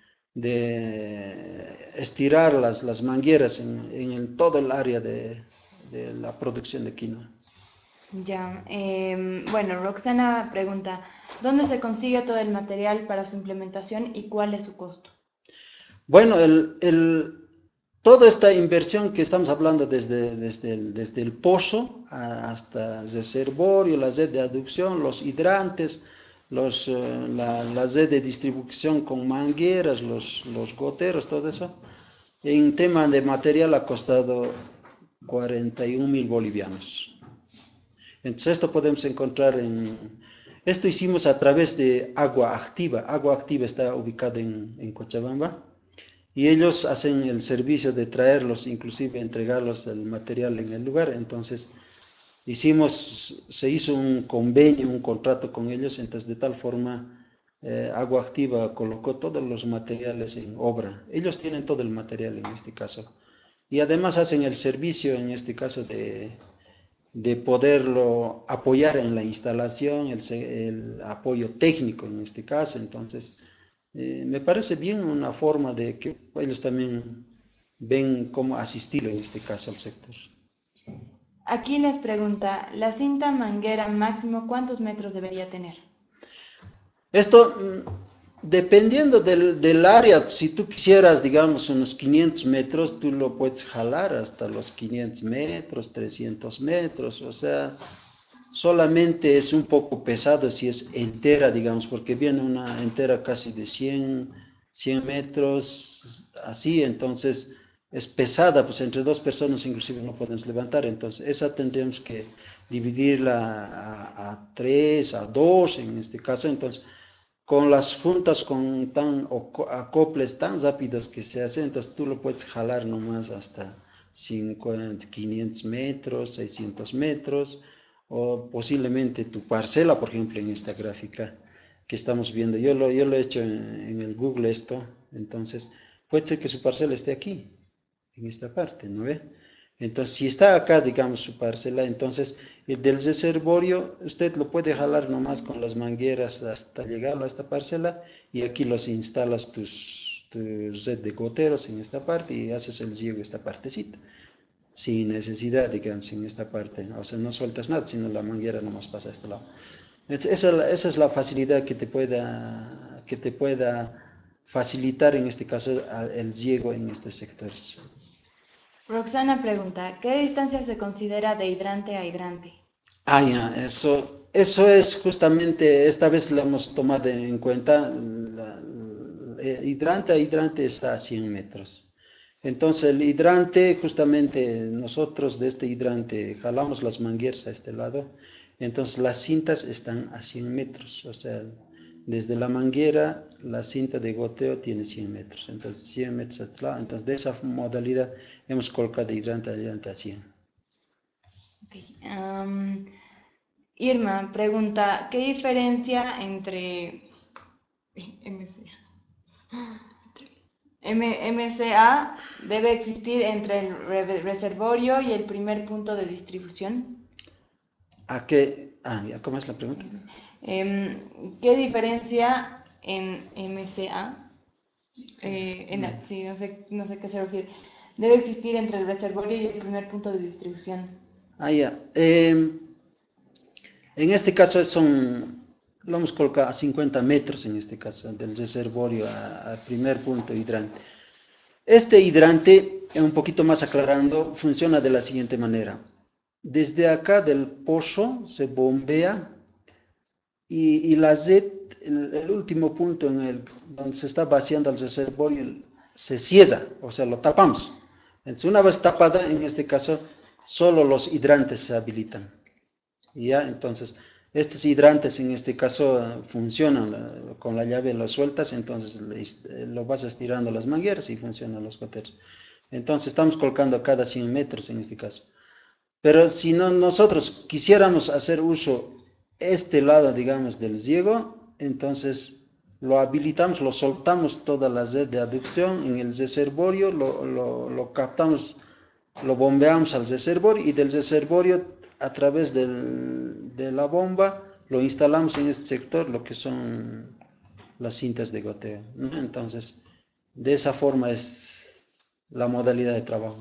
de estirar las, las mangueras en, en todo el área de, de la producción de quinoa. Ya, eh, bueno, Roxana pregunta, ¿dónde se consigue todo el material para su implementación y cuál es su costo? Bueno, el, el, toda esta inversión que estamos hablando desde, desde, el, desde el pozo hasta el reservorio, la red de aducción, los hidrantes, los, uh, la, la red de distribución con mangueras, los, los goteros, todo eso, en tema de material ha costado cuarenta y un mil bolivianos. Entonces esto podemos encontrar en... Esto hicimos a través de Agua Activa. Agua Activa está ubicada en, en Cochabamba, y ellos hacen el servicio de traerlos, inclusive entregarlos el material en el lugar. Entonces hicimos, se hizo un convenio, un contrato con ellos, entonces de tal forma eh, Agua Activa colocó todos los materiales en obra. Ellos tienen todo el material en este caso. Y además hacen el servicio, en este caso, de, de poderlo apoyar en la instalación, el, el apoyo técnico en este caso. Entonces, eh, me parece bien una forma de que ellos también ven cómo asistir en este caso al sector. Aquí les pregunta, ¿la cinta manguera máximo cuántos metros debería tener? Esto, dependiendo del, del área, si tú quisieras, digamos, unos quinientos metros, tú lo puedes jalar hasta los quinientos metros, trescientos metros, o sea, solamente es un poco pesado si es entera, digamos, porque viene una entera casi de cien, cien metros, así, entonces es pesada, pues entre dos personas inclusive no puedes levantar, entonces esa tendríamos que dividirla a, a tres, a dos en este caso, entonces con las juntas con tan acoples tan rápidos que se hacen, entonces tú lo puedes jalar nomás hasta cincuenta, quinientos metros, seiscientos metros, o posiblemente tu parcela, por ejemplo, en esta gráfica que estamos viendo. Yo lo, yo lo he hecho en, en el Google esto, entonces puede ser que su parcela esté aquí, en esta parte, ¿no ve? Entonces, si está acá, digamos, su parcela, entonces el del reservorio, usted lo puede jalar nomás con las mangueras hasta llegar a esta parcela y aquí los instalas tus, tu red de goteros en esta parte y haces el riego esta partecita, sin necesidad, digamos, en esta parte. O sea, no sueltas nada, sino la manguera nomás pasa a este lado. Esa, esa es la facilidad que te pueda, que te pueda facilitar, en este caso, el riego en estos sectores. Roxana pregunta, ¿qué distancia se considera de hidrante a hidrante? Ah, ya, eso, eso es justamente, esta vez lo hemos tomado en cuenta, la, la, hidrante a hidrante está a cien metros. Entonces el hidrante, justamente nosotros de este hidrante jalamos las mangueras a este lado, entonces las cintas están a cien metros, o sea, desde la manguera, la cinta de goteo tiene cien metros, entonces cien metros a este lado, entonces de esa modalidad hemos colocado hidrante a hidrante a cien. Okay. Um, Irma pregunta, ¿qué diferencia entre M C A debe existir entre el reservorio y el primer punto de distribución? ¿A qué? Ah, ¿cómo es la pregunta? ¿Qué diferencia en M C A? Eh, en, no. Sí, no sé, no sé qué se refiere. Debe existir entre el reservorio y el primer punto de distribución. Ah, ya. Eh, en este caso son, lo hemos colocado a cincuenta metros en este caso, del reservorio al primer punto hidrante. Este hidrante, un poquito más aclarando, funciona de la siguiente manera. Desde acá del pozo se bombea y, y la red, el, el último punto en el donde se está vaciando el reservorio, se cierra, o sea, lo tapamos. Entonces, una vez tapada, en este caso, solo los hidrantes se habilitan. ¿Ya? Entonces, estos hidrantes en este caso funcionan con la llave, lo sueltas, entonces lo vas estirando las mangueras y funcionan los goteros. Entonces, estamos colocando cada cien metros en este caso. Pero si no, nosotros quisiéramos hacer uso este lado, digamos, del riego, entonces lo habilitamos, lo soltamos toda la red de aducción en el reservorio, lo, lo, lo captamos, lo bombeamos al reservorio y del reservorio a través del, de la bomba lo instalamos en este sector, lo que son las cintas de goteo, ¿no? Entonces, de esa forma es la modalidad de trabajo.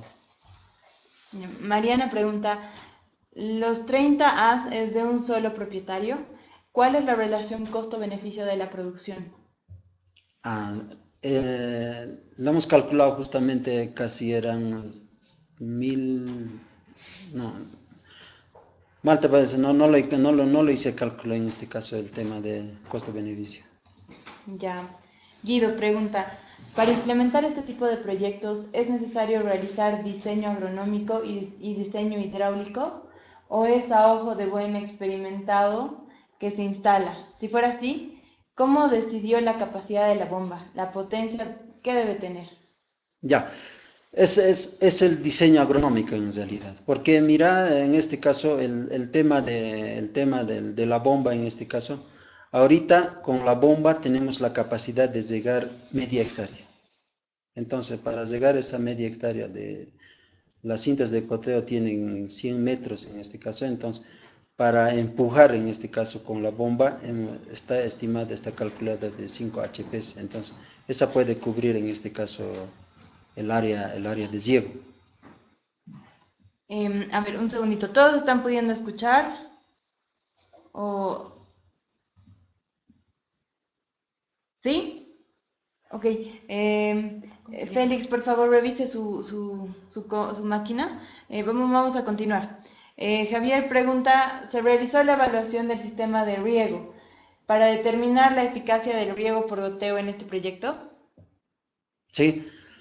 Mariana pregunta, ¿los treinta As es de un solo propietario? ¿Cuál es la relación costo-beneficio de la producción? Ah, eh, lo hemos calculado justamente, casi eran unos mil, no, mal te parece, no, no, lo, no, lo, no lo hice cálculo en este caso el tema de costo-beneficio. Ya. Guido pregunta, ¿para implementar este tipo de proyectos es necesario realizar diseño agronómico y, y diseño hidráulico? ¿O es a ojo de buen experimentado que se instala? Si fuera así, ¿cómo decidió la capacidad de la bomba? ¿La potencia que debe tener? Ya, es, es, es el diseño agronómico en realidad, porque mira, en este caso, el, el tema, de, el tema de, de la bomba en este caso, Ahorita con la bomba tenemos la capacidad de llegar media hectárea. Entonces, para llegar a esa media hectárea, de las cintas de goteo tienen cien metros en este caso, entonces para empujar en este caso con la bomba está estimada, está calculada de cinco H P, entonces esa puede cubrir en este caso el área, el área de riego. Eh, a ver, un segundito, ¿todos están pudiendo escuchar? ¿O sí? Ok. Eh, Félix, por favor, revise su, su, su, co- su máquina. Eh, vamos, vamos a continuar. Eh, Javier pregunta, ¿se realizó la evaluación del sistema de riego para determinar la eficacia del riego por goteo en este proyecto? Sí,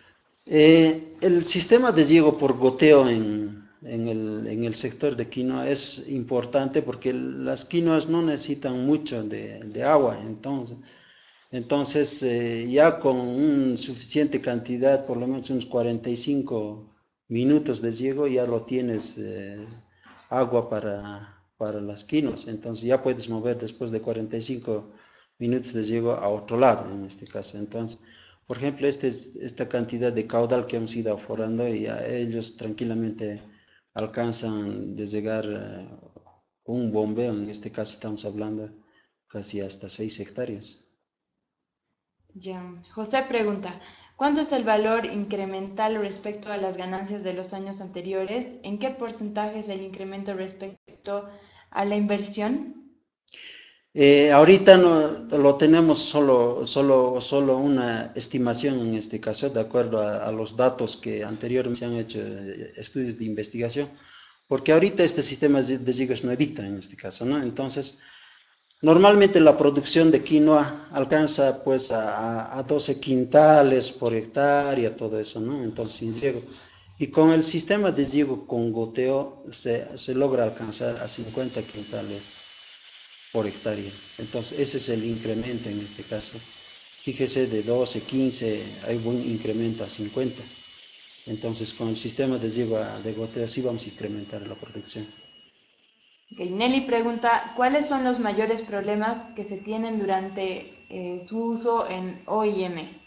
eh, el sistema de riego por goteo en, en el, en el sector de quinoa es importante porque las quinoas no necesitan mucho de, de agua, entonces, entonces eh, ya con una suficiente cantidad, por lo menos unos cuarenta y cinco minutos de riego, ya lo tienes eh, agua para, para las quinoas, entonces ya puedes mover después de cuarenta y cinco minutos de riego a otro lado en este caso. Entonces, por ejemplo, este es, esta cantidad de caudal que hemos ido aforando y a ellos tranquilamente alcanzan de llegar eh, un bombeo, en este caso estamos hablando casi hasta seis hectáreas. Ya. José pregunta, ¿cuánto es el valor incremental respecto a las ganancias de los años anteriores? ¿En qué porcentaje es el incremento respecto a la inversión? Eh, ahorita no, lo tenemos solo, solo, solo una estimación en este caso, de acuerdo a, a los datos que anteriormente se han hecho eh, estudios de investigación, porque ahorita este sistema de, de riego es nuevita en este caso, ¿no? Entonces, normalmente la producción de quinoa alcanza pues a, a doce quintales por hectárea, todo eso, ¿no? Entonces, sin riego. Y con el sistema de riego con goteo se, se logra alcanzar a cincuenta quintales por hectárea. Entonces, ese es el incremento en este caso. Fíjese, de doce, quince, hay buen incremento a cincuenta. Entonces, con el sistema de riego de goteo sí vamos a incrementar la producción. Ok, Nelly pregunta, ¿cuáles son los mayores problemas que se tienen durante eh, su uso en O I M?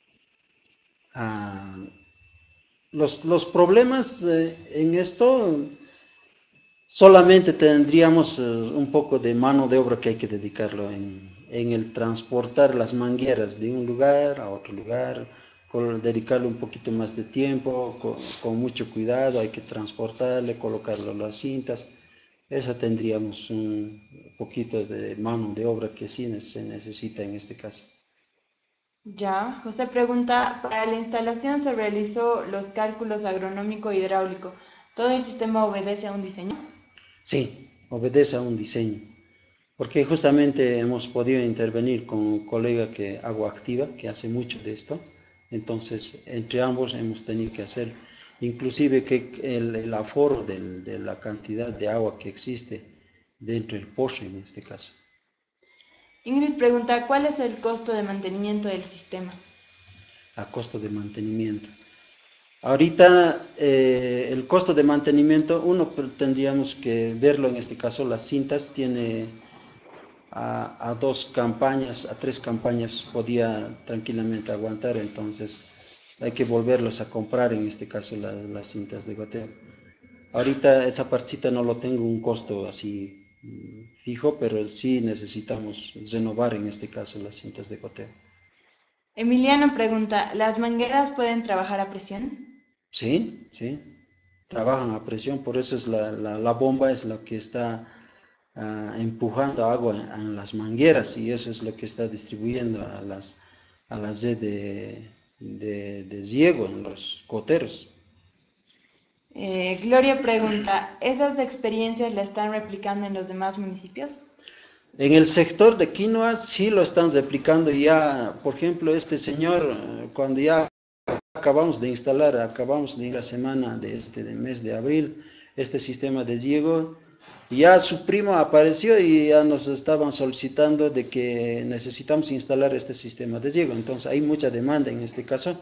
Ah, los, los problemas eh, en esto solamente tendríamos eh, un poco de mano de obra que hay que dedicarlo en, en el transportar las mangueras de un lugar a otro lugar, con, dedicarle un poquito más de tiempo, con, con mucho cuidado, hay que transportarle, colocarlo las cintas. Esa tendríamos un poquito de mano de obra que sí se necesita en este caso. Ya, José pregunta, para la instalación se realizó los cálculos agronómico e hidráulico. ¿Todo el sistema obedece a un diseño? Sí, obedece a un diseño, porque justamente hemos podido intervenir con un colega que Agua Activa, que hace mucho de esto, entonces entre ambos hemos tenido que hacer, inclusive que el, el aforo del, de la cantidad de agua que existe dentro del pozo en este caso. Ingrid pregunta, ¿cuál es el costo de mantenimiento del sistema? A costo de mantenimiento. Ahorita eh, el costo de mantenimiento, uno tendríamos que verlo en este caso, las cintas tiene a, a dos campañas, a tres campañas podía tranquilamente aguantar, entonces hay que volverlos a comprar, en este caso la, las cintas de goteo. Ahorita esa partita no lo tengo un costo así mm, fijo, pero sí necesitamos renovar en este caso las cintas de goteo. Emiliano pregunta, ¿las mangueras pueden trabajar a presión? Sí, sí, trabajan a presión, por eso es la, la, la bomba es lo que está uh, empujando agua en, en, las mangueras y eso es lo que está distribuyendo a las, a las red de, de, de riego en los goteros. Eh, Gloria pregunta, ¿esas experiencias las están replicando en los demás municipios? En el sector de quinoa sí lo están replicando ya, por ejemplo, este señor, cuando ya acabamos de instalar, acabamos de ir la semana de este de mes de abril, este sistema de riego, ya su primo apareció y ya nos estaban solicitando de que necesitamos instalar este sistema de riego, entonces hay mucha demanda en este caso.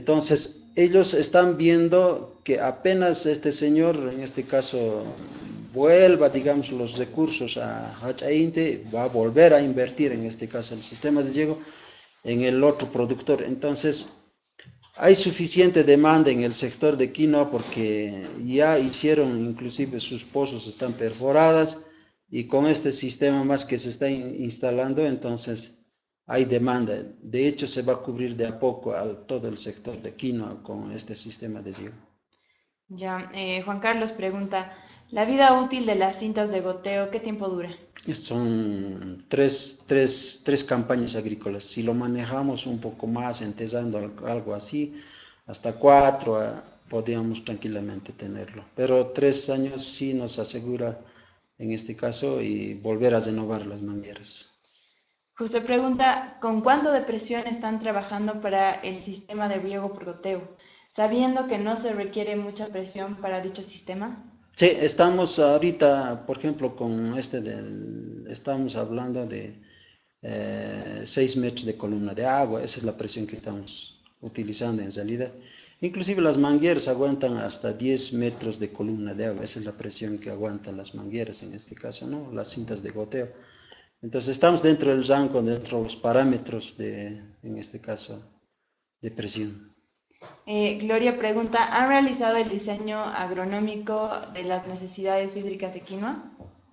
Entonces, ellos están viendo que apenas este señor, en este caso vuelva, digamos, los recursos a Hachainte, va a volver a invertir, en este caso, el sistema de riego, en el otro productor. Entonces, hay suficiente demanda en el sector de quinoa porque ya hicieron, inclusive sus pozos están perforadas, y con este sistema más que se está instalando, entonces hay demanda. De hecho, se va a cubrir de a poco a todo el sector de quinoa con este sistema de riego. Ya, eh, Juan Carlos pregunta, ¿la vida útil de las cintas de goteo qué tiempo dura? Son tres, tres, tres campañas agrícolas. Si lo manejamos un poco más, empezando algo así, hasta cuatro, ah, podríamos tranquilamente tenerlo. Pero tres años sí nos asegura, en este caso, y volver a renovar las mangueras. José pregunta, ¿con cuánto de presión están trabajando para el sistema de riego por goteo, sabiendo que no se requiere mucha presión para dicho sistema? Sí, estamos ahorita, por ejemplo, con este del, estamos hablando de eh, seis metros de columna de agua. Esa es la presión que estamos utilizando en realidad. Inclusive las mangueras aguantan hasta diez metros de columna de agua. Esa es la presión que aguantan las mangueras en este caso, ¿no? Las cintas de goteo. Entonces estamos dentro del rango, dentro de los parámetros de, en este caso, de presión. Eh, Gloria pregunta, ¿han realizado el diseño agronómico de las necesidades hídricas de quinoa?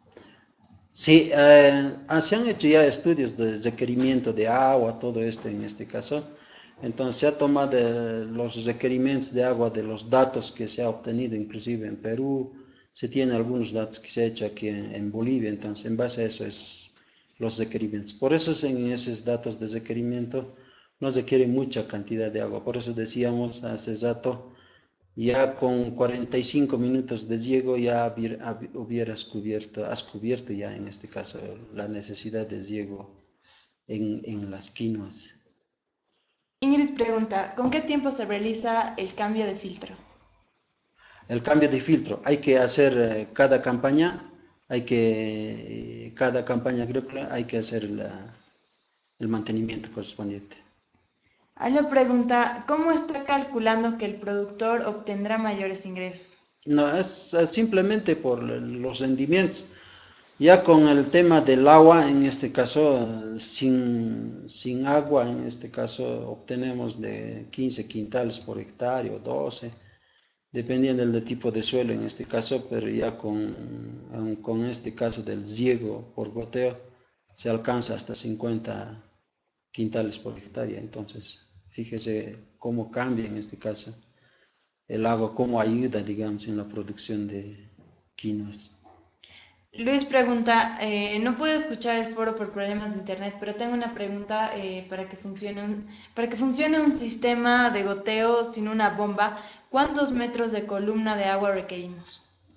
Sí, eh, se han hecho ya estudios de requerimiento de agua, todo esto en este caso. Entonces se ha tomado eh, los requerimientos de agua de los datos que se ha obtenido, inclusive en Perú, se tienen algunos datos que se ha hecho aquí en, en Bolivia, entonces en base a eso es los requerimientos. Por eso es en esos datos de requerimiento no requiere mucha cantidad de agua. Por eso decíamos hace rato, ya con cuarenta y cinco minutos de riego ya hubieras cubierto, has cubierto ya en este caso la necesidad de riego en, en las quinoas. Ingrid pregunta, ¿con qué tiempo se realiza el cambio de filtro? El cambio de filtro, hay que hacer eh, cada campaña, hay que, eh, cada campaña agrícola hay que hacer la, el mantenimiento correspondiente. Aldo pregunta, ¿cómo está calculando que el productor obtendrá mayores ingresos? No, es, es simplemente por los rendimientos. Ya con el tema del agua, en este caso, sin, sin agua, en este caso, obtenemos de quince quintales por hectárea o doce, dependiendo del tipo de suelo en este caso, pero ya con, con este caso del riego por goteo, se alcanza hasta cincuenta quintales por hectárea. Entonces, fíjese cómo cambia en este caso el agua, cómo ayuda, digamos, en la producción de quinoas. Luis pregunta, eh, no puedo escuchar el foro por problemas de internet, pero tengo una pregunta eh, para que funcione un, para que funcione un sistema de goteo sin una bomba, ¿cuántos metros de columna de agua requerimos?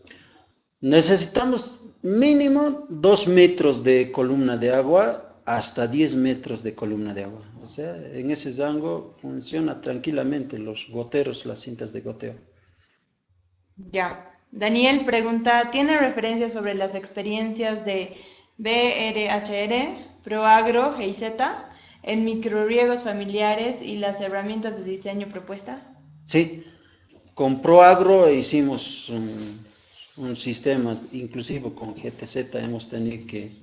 Necesitamos mínimo dos metros de columna de agua hasta diez metros de columna de agua. O sea, en ese rango funciona tranquilamente los goteros, las cintas de goteo. Ya. Daniel pregunta, ¿tiene referencias sobre las experiencias de B R H R, Proagro, G I Z, en microriegos familiares y las herramientas de diseño propuestas? Sí, con Proagro hicimos un, un sistema, inclusive con G T Z hemos tenido que,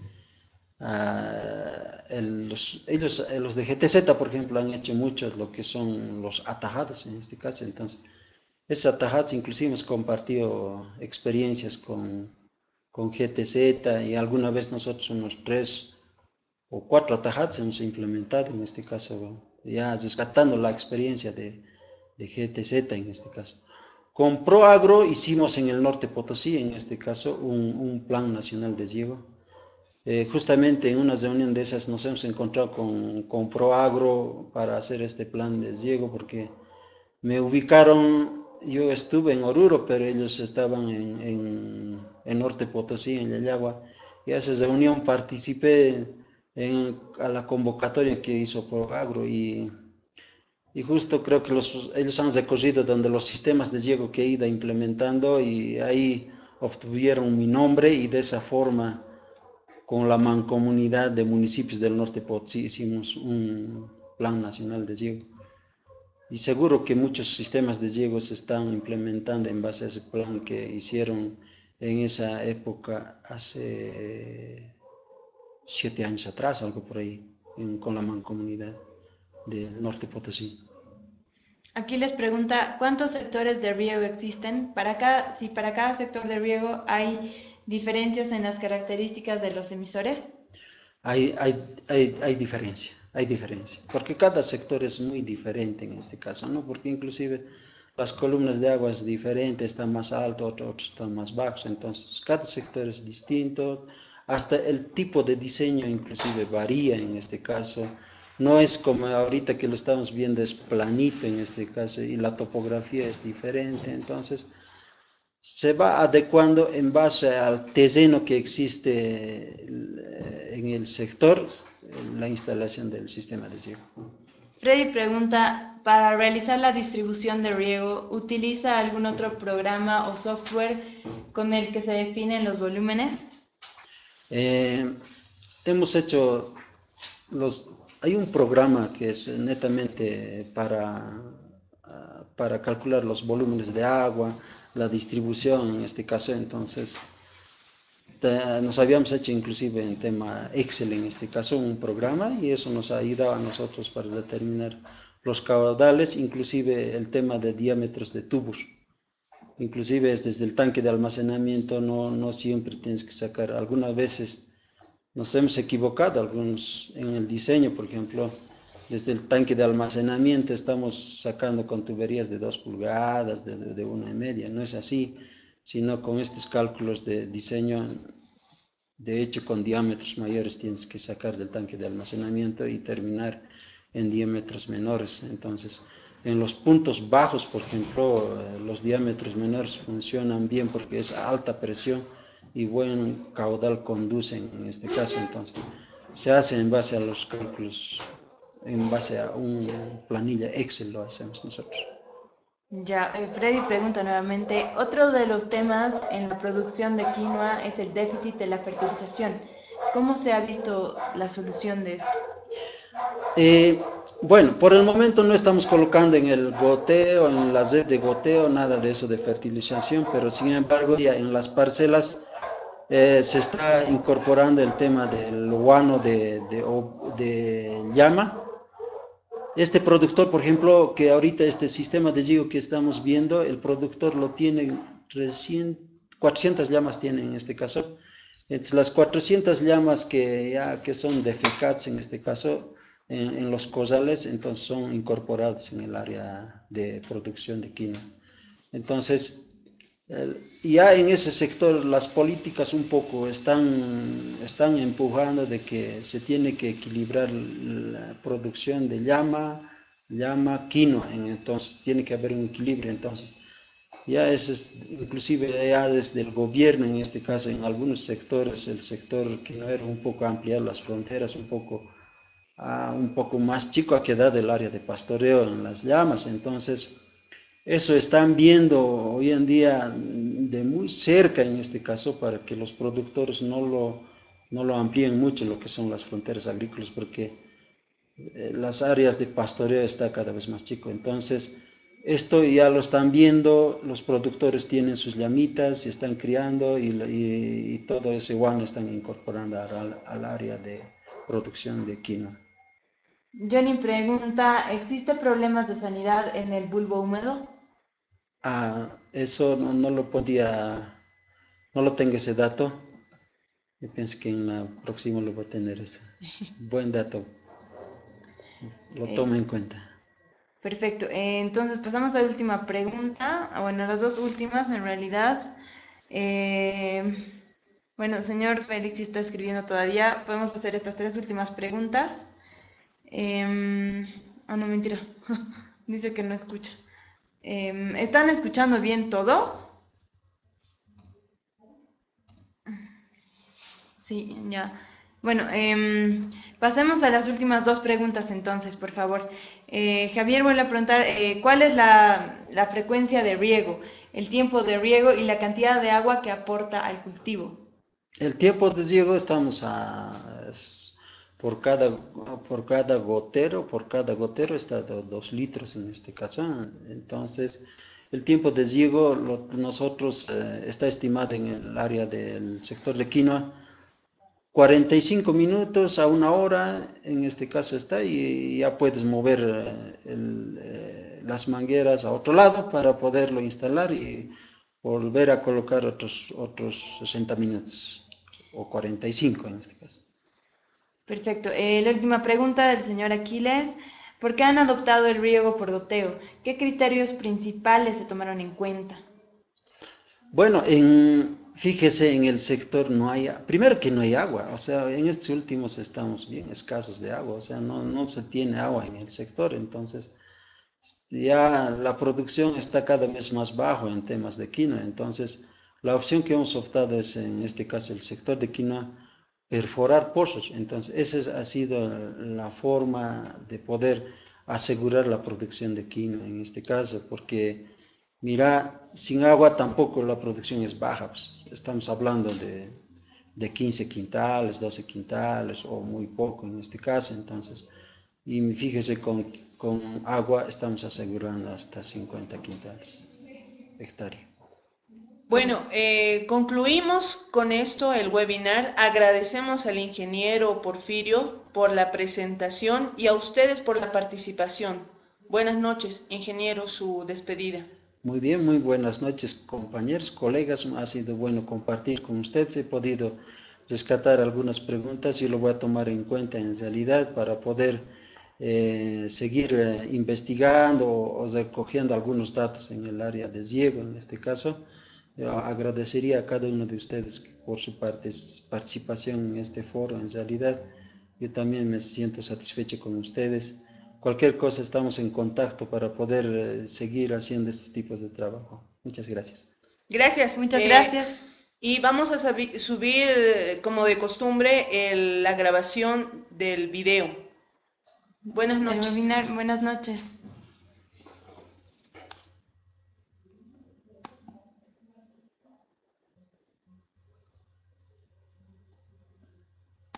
uh, el, los, ellos, los de G T Z, por ejemplo, han hecho muchos lo que son los atajados en este caso, entonces esas atajadas inclusive hemos compartido experiencias con, con G T Z y alguna vez nosotros unos tres o cuatro atajadas hemos implementado en este caso, ya rescatando la experiencia de, de G T Z en este caso. Con Proagro hicimos en el norte Potosí, en este caso, un, un plan nacional de riego. Eh, justamente en una reunión de esas nos hemos encontrado con, con Proagro para hacer este plan de riego porque me ubicaron. Yo estuve en Oruro, pero ellos estaban en, en, en Norte Potosí, en Yayagua, y a esa reunión participé en, a la convocatoria que hizo Proagro y, y justo creo que los, ellos han recorrido donde los sistemas de riego que he ido implementando y ahí obtuvieron mi nombre y de esa forma con la mancomunidad de municipios del Norte Potosí hicimos un plan nacional de riego. Y seguro que muchos sistemas de riego se están implementando en base a ese plan que hicieron en esa época, hace siete años atrás, algo por ahí, en, con la mancomunidad del Norte Potosí. Aquí les pregunta, ¿cuántos sectores de riego existen? Para cada, si para cada sector de riego hay diferencias en las características de los emisores. Hay, hay, hay, hay diferencia, hay diferencia, porque cada sector es muy diferente en este caso, ¿no? Porque inclusive las columnas de agua es diferente, están más altos, otros, otros están más bajos, entonces cada sector es distinto, hasta el tipo de diseño inclusive varía en este caso, no es como ahorita que lo estamos viendo, es planito en este caso, y la topografía es diferente, entonces se va adecuando en base al terreno que existe en el sector, la instalación del sistema de riego. Freddy pregunta, para realizar la distribución de riego, ¿utiliza algún otro programa o software con el que se definen los volúmenes? Eh, hemos hecho los, hay un programa que es netamente para, para calcular los volúmenes de agua, la distribución en este caso, entonces nos habíamos hecho inclusive en tema Excel en este caso un programa y eso nos ha ayudado a nosotros para determinar los caudales, inclusive el tema de diámetros de tubos. Inclusive es desde el tanque de almacenamiento, no, no siempre tienes que sacar, algunas veces nos hemos equivocado algunos en el diseño, por ejemplo, desde el tanque de almacenamiento estamos sacando con tuberías de dos pulgadas, de, de, de una y media, no es así, sino con estos cálculos de diseño, de hecho con diámetros mayores tienes que sacar del tanque de almacenamiento y terminar en diámetros menores. Entonces, en los puntos bajos, por ejemplo, los diámetros menores funcionan bien porque es alta presión y buen caudal conducen en este caso. Entonces, se hace en base a los cálculos, en base a una planilla Excel lo hacemos nosotros. Ya, eh, Freddy pregunta nuevamente, otro de los temas en la producción de quinoa es el déficit de la fertilización. ¿Cómo se ha visto la solución de esto? Eh, bueno, por el momento no estamos colocando en el goteo, en la red de goteo, nada de eso de fertilización, pero sin embargo ya en las parcelas eh, se está incorporando el tema del guano de, de, de llama. Este productor, por ejemplo, que ahorita este sistema de riego que estamos viendo, el productor lo tiene recién, cuatrocientas llamas tiene en este caso. Entonces, las cuatrocientas llamas que ya que son defecadas en este caso, en, en los corrales, entonces son incorporadas en el área de producción de quinoa. Entonces, ya en ese sector las políticas un poco están, están empujando de que se tiene que equilibrar la producción de llama, llama, quinoa, entonces tiene que haber un equilibrio, entonces ya es, inclusive ya desde el gobierno en este caso, en algunos sectores, el sector quinoero un poco ampliar las fronteras, un poco, uh, un poco más chico ha quedado el área de pastoreo en las llamas, entonces eso están viendo hoy en día de muy cerca en este caso para que los productores no lo, no lo amplíen mucho lo que son las fronteras agrícolas porque eh, las áreas de pastoreo está cada vez más chico. Entonces, esto ya lo están viendo, los productores tienen sus llamitas y están criando y, y, y todo ese guano están incorporando al, al área de producción de quinoa. Johnny pregunta, ¿existe problemas de sanidad en el bulbo húmedo? Ah, eso no, no lo podía, no lo tengo ese dato. Yo pienso que en la próxima lo voy a tener ese. Buen dato. Lo tomo eh, en cuenta. Perfecto. Eh, entonces pasamos a la última pregunta. Bueno, las dos últimas en realidad. Eh, bueno, señor Félix, si está escribiendo todavía, podemos hacer estas tres últimas preguntas. Eh, ah, no, mentira. Dice que no escucha. Eh, ¿Están escuchando bien todos? Sí, ya. Bueno, eh, pasemos a las últimas dos preguntas entonces, por favor. Eh, Javier vuelve a preguntar, eh, ¿cuál es la, la frecuencia de riego, el tiempo de riego y la cantidad de agua que aporta al cultivo? El tiempo de riego estamos a... Por cada, por cada gotero, por cada gotero está dos litros en este caso. Entonces, el tiempo de riego lo- nosotros eh, está estimado en el área del sector de quinoa cuarenta y cinco minutos a una hora, en este caso está, y ya puedes mover eh, el, eh, las mangueras a otro lado para poderlo instalar y volver a colocar otros, otros sesenta minutos, o cuarenta y cinco en este caso. Perfecto. Eh, la última pregunta del señor Aquiles. ¿Por qué han adoptado el riego por goteo? ¿Qué criterios principales se tomaron en cuenta? Bueno, en, fíjese, en el sector no hay, primero que no hay agua, o sea, en estos últimos estamos bien escasos de agua, o sea, no, no se tiene agua en el sector, entonces ya la producción está cada vez más bajo en temas de quinoa, entonces la opción que hemos optado es en este caso el sector de quinoa, perforar pozos, entonces esa ha sido la forma de poder asegurar la producción de quinoa en este caso, porque mira, sin agua tampoco la producción es baja, pues, estamos hablando de, de quince quintales, doce quintales o muy poco en este caso, entonces, y fíjese, con, con agua estamos asegurando hasta cincuenta quintales hectárea. Bueno, eh, concluimos con esto el webinar. Agradecemos al ingeniero Porfirio por la presentación y a ustedes por la participación. Buenas noches, ingeniero, su despedida. Muy bien, muy buenas noches, compañeros, colegas. Ha sido bueno compartir con ustedes. He podido rescatar algunas preguntas y lo voy a tomar en cuenta en realidad para poder eh, seguir eh, investigando o, o recogiendo algunos datos en el área de riego, en este caso. Yo agradecería a cada uno de ustedes por su partes- participación en este foro. En realidad, yo también me siento satisfecho con ustedes. Cualquier cosa estamos en contacto para poder eh, seguir haciendo estos tipos de trabajo. Muchas gracias. Gracias. Muchas eh, gracias. y vamos a sabi- subir, eh, como de costumbre, el- la grabación del video. Buenas El noches. webinar, buenas noches.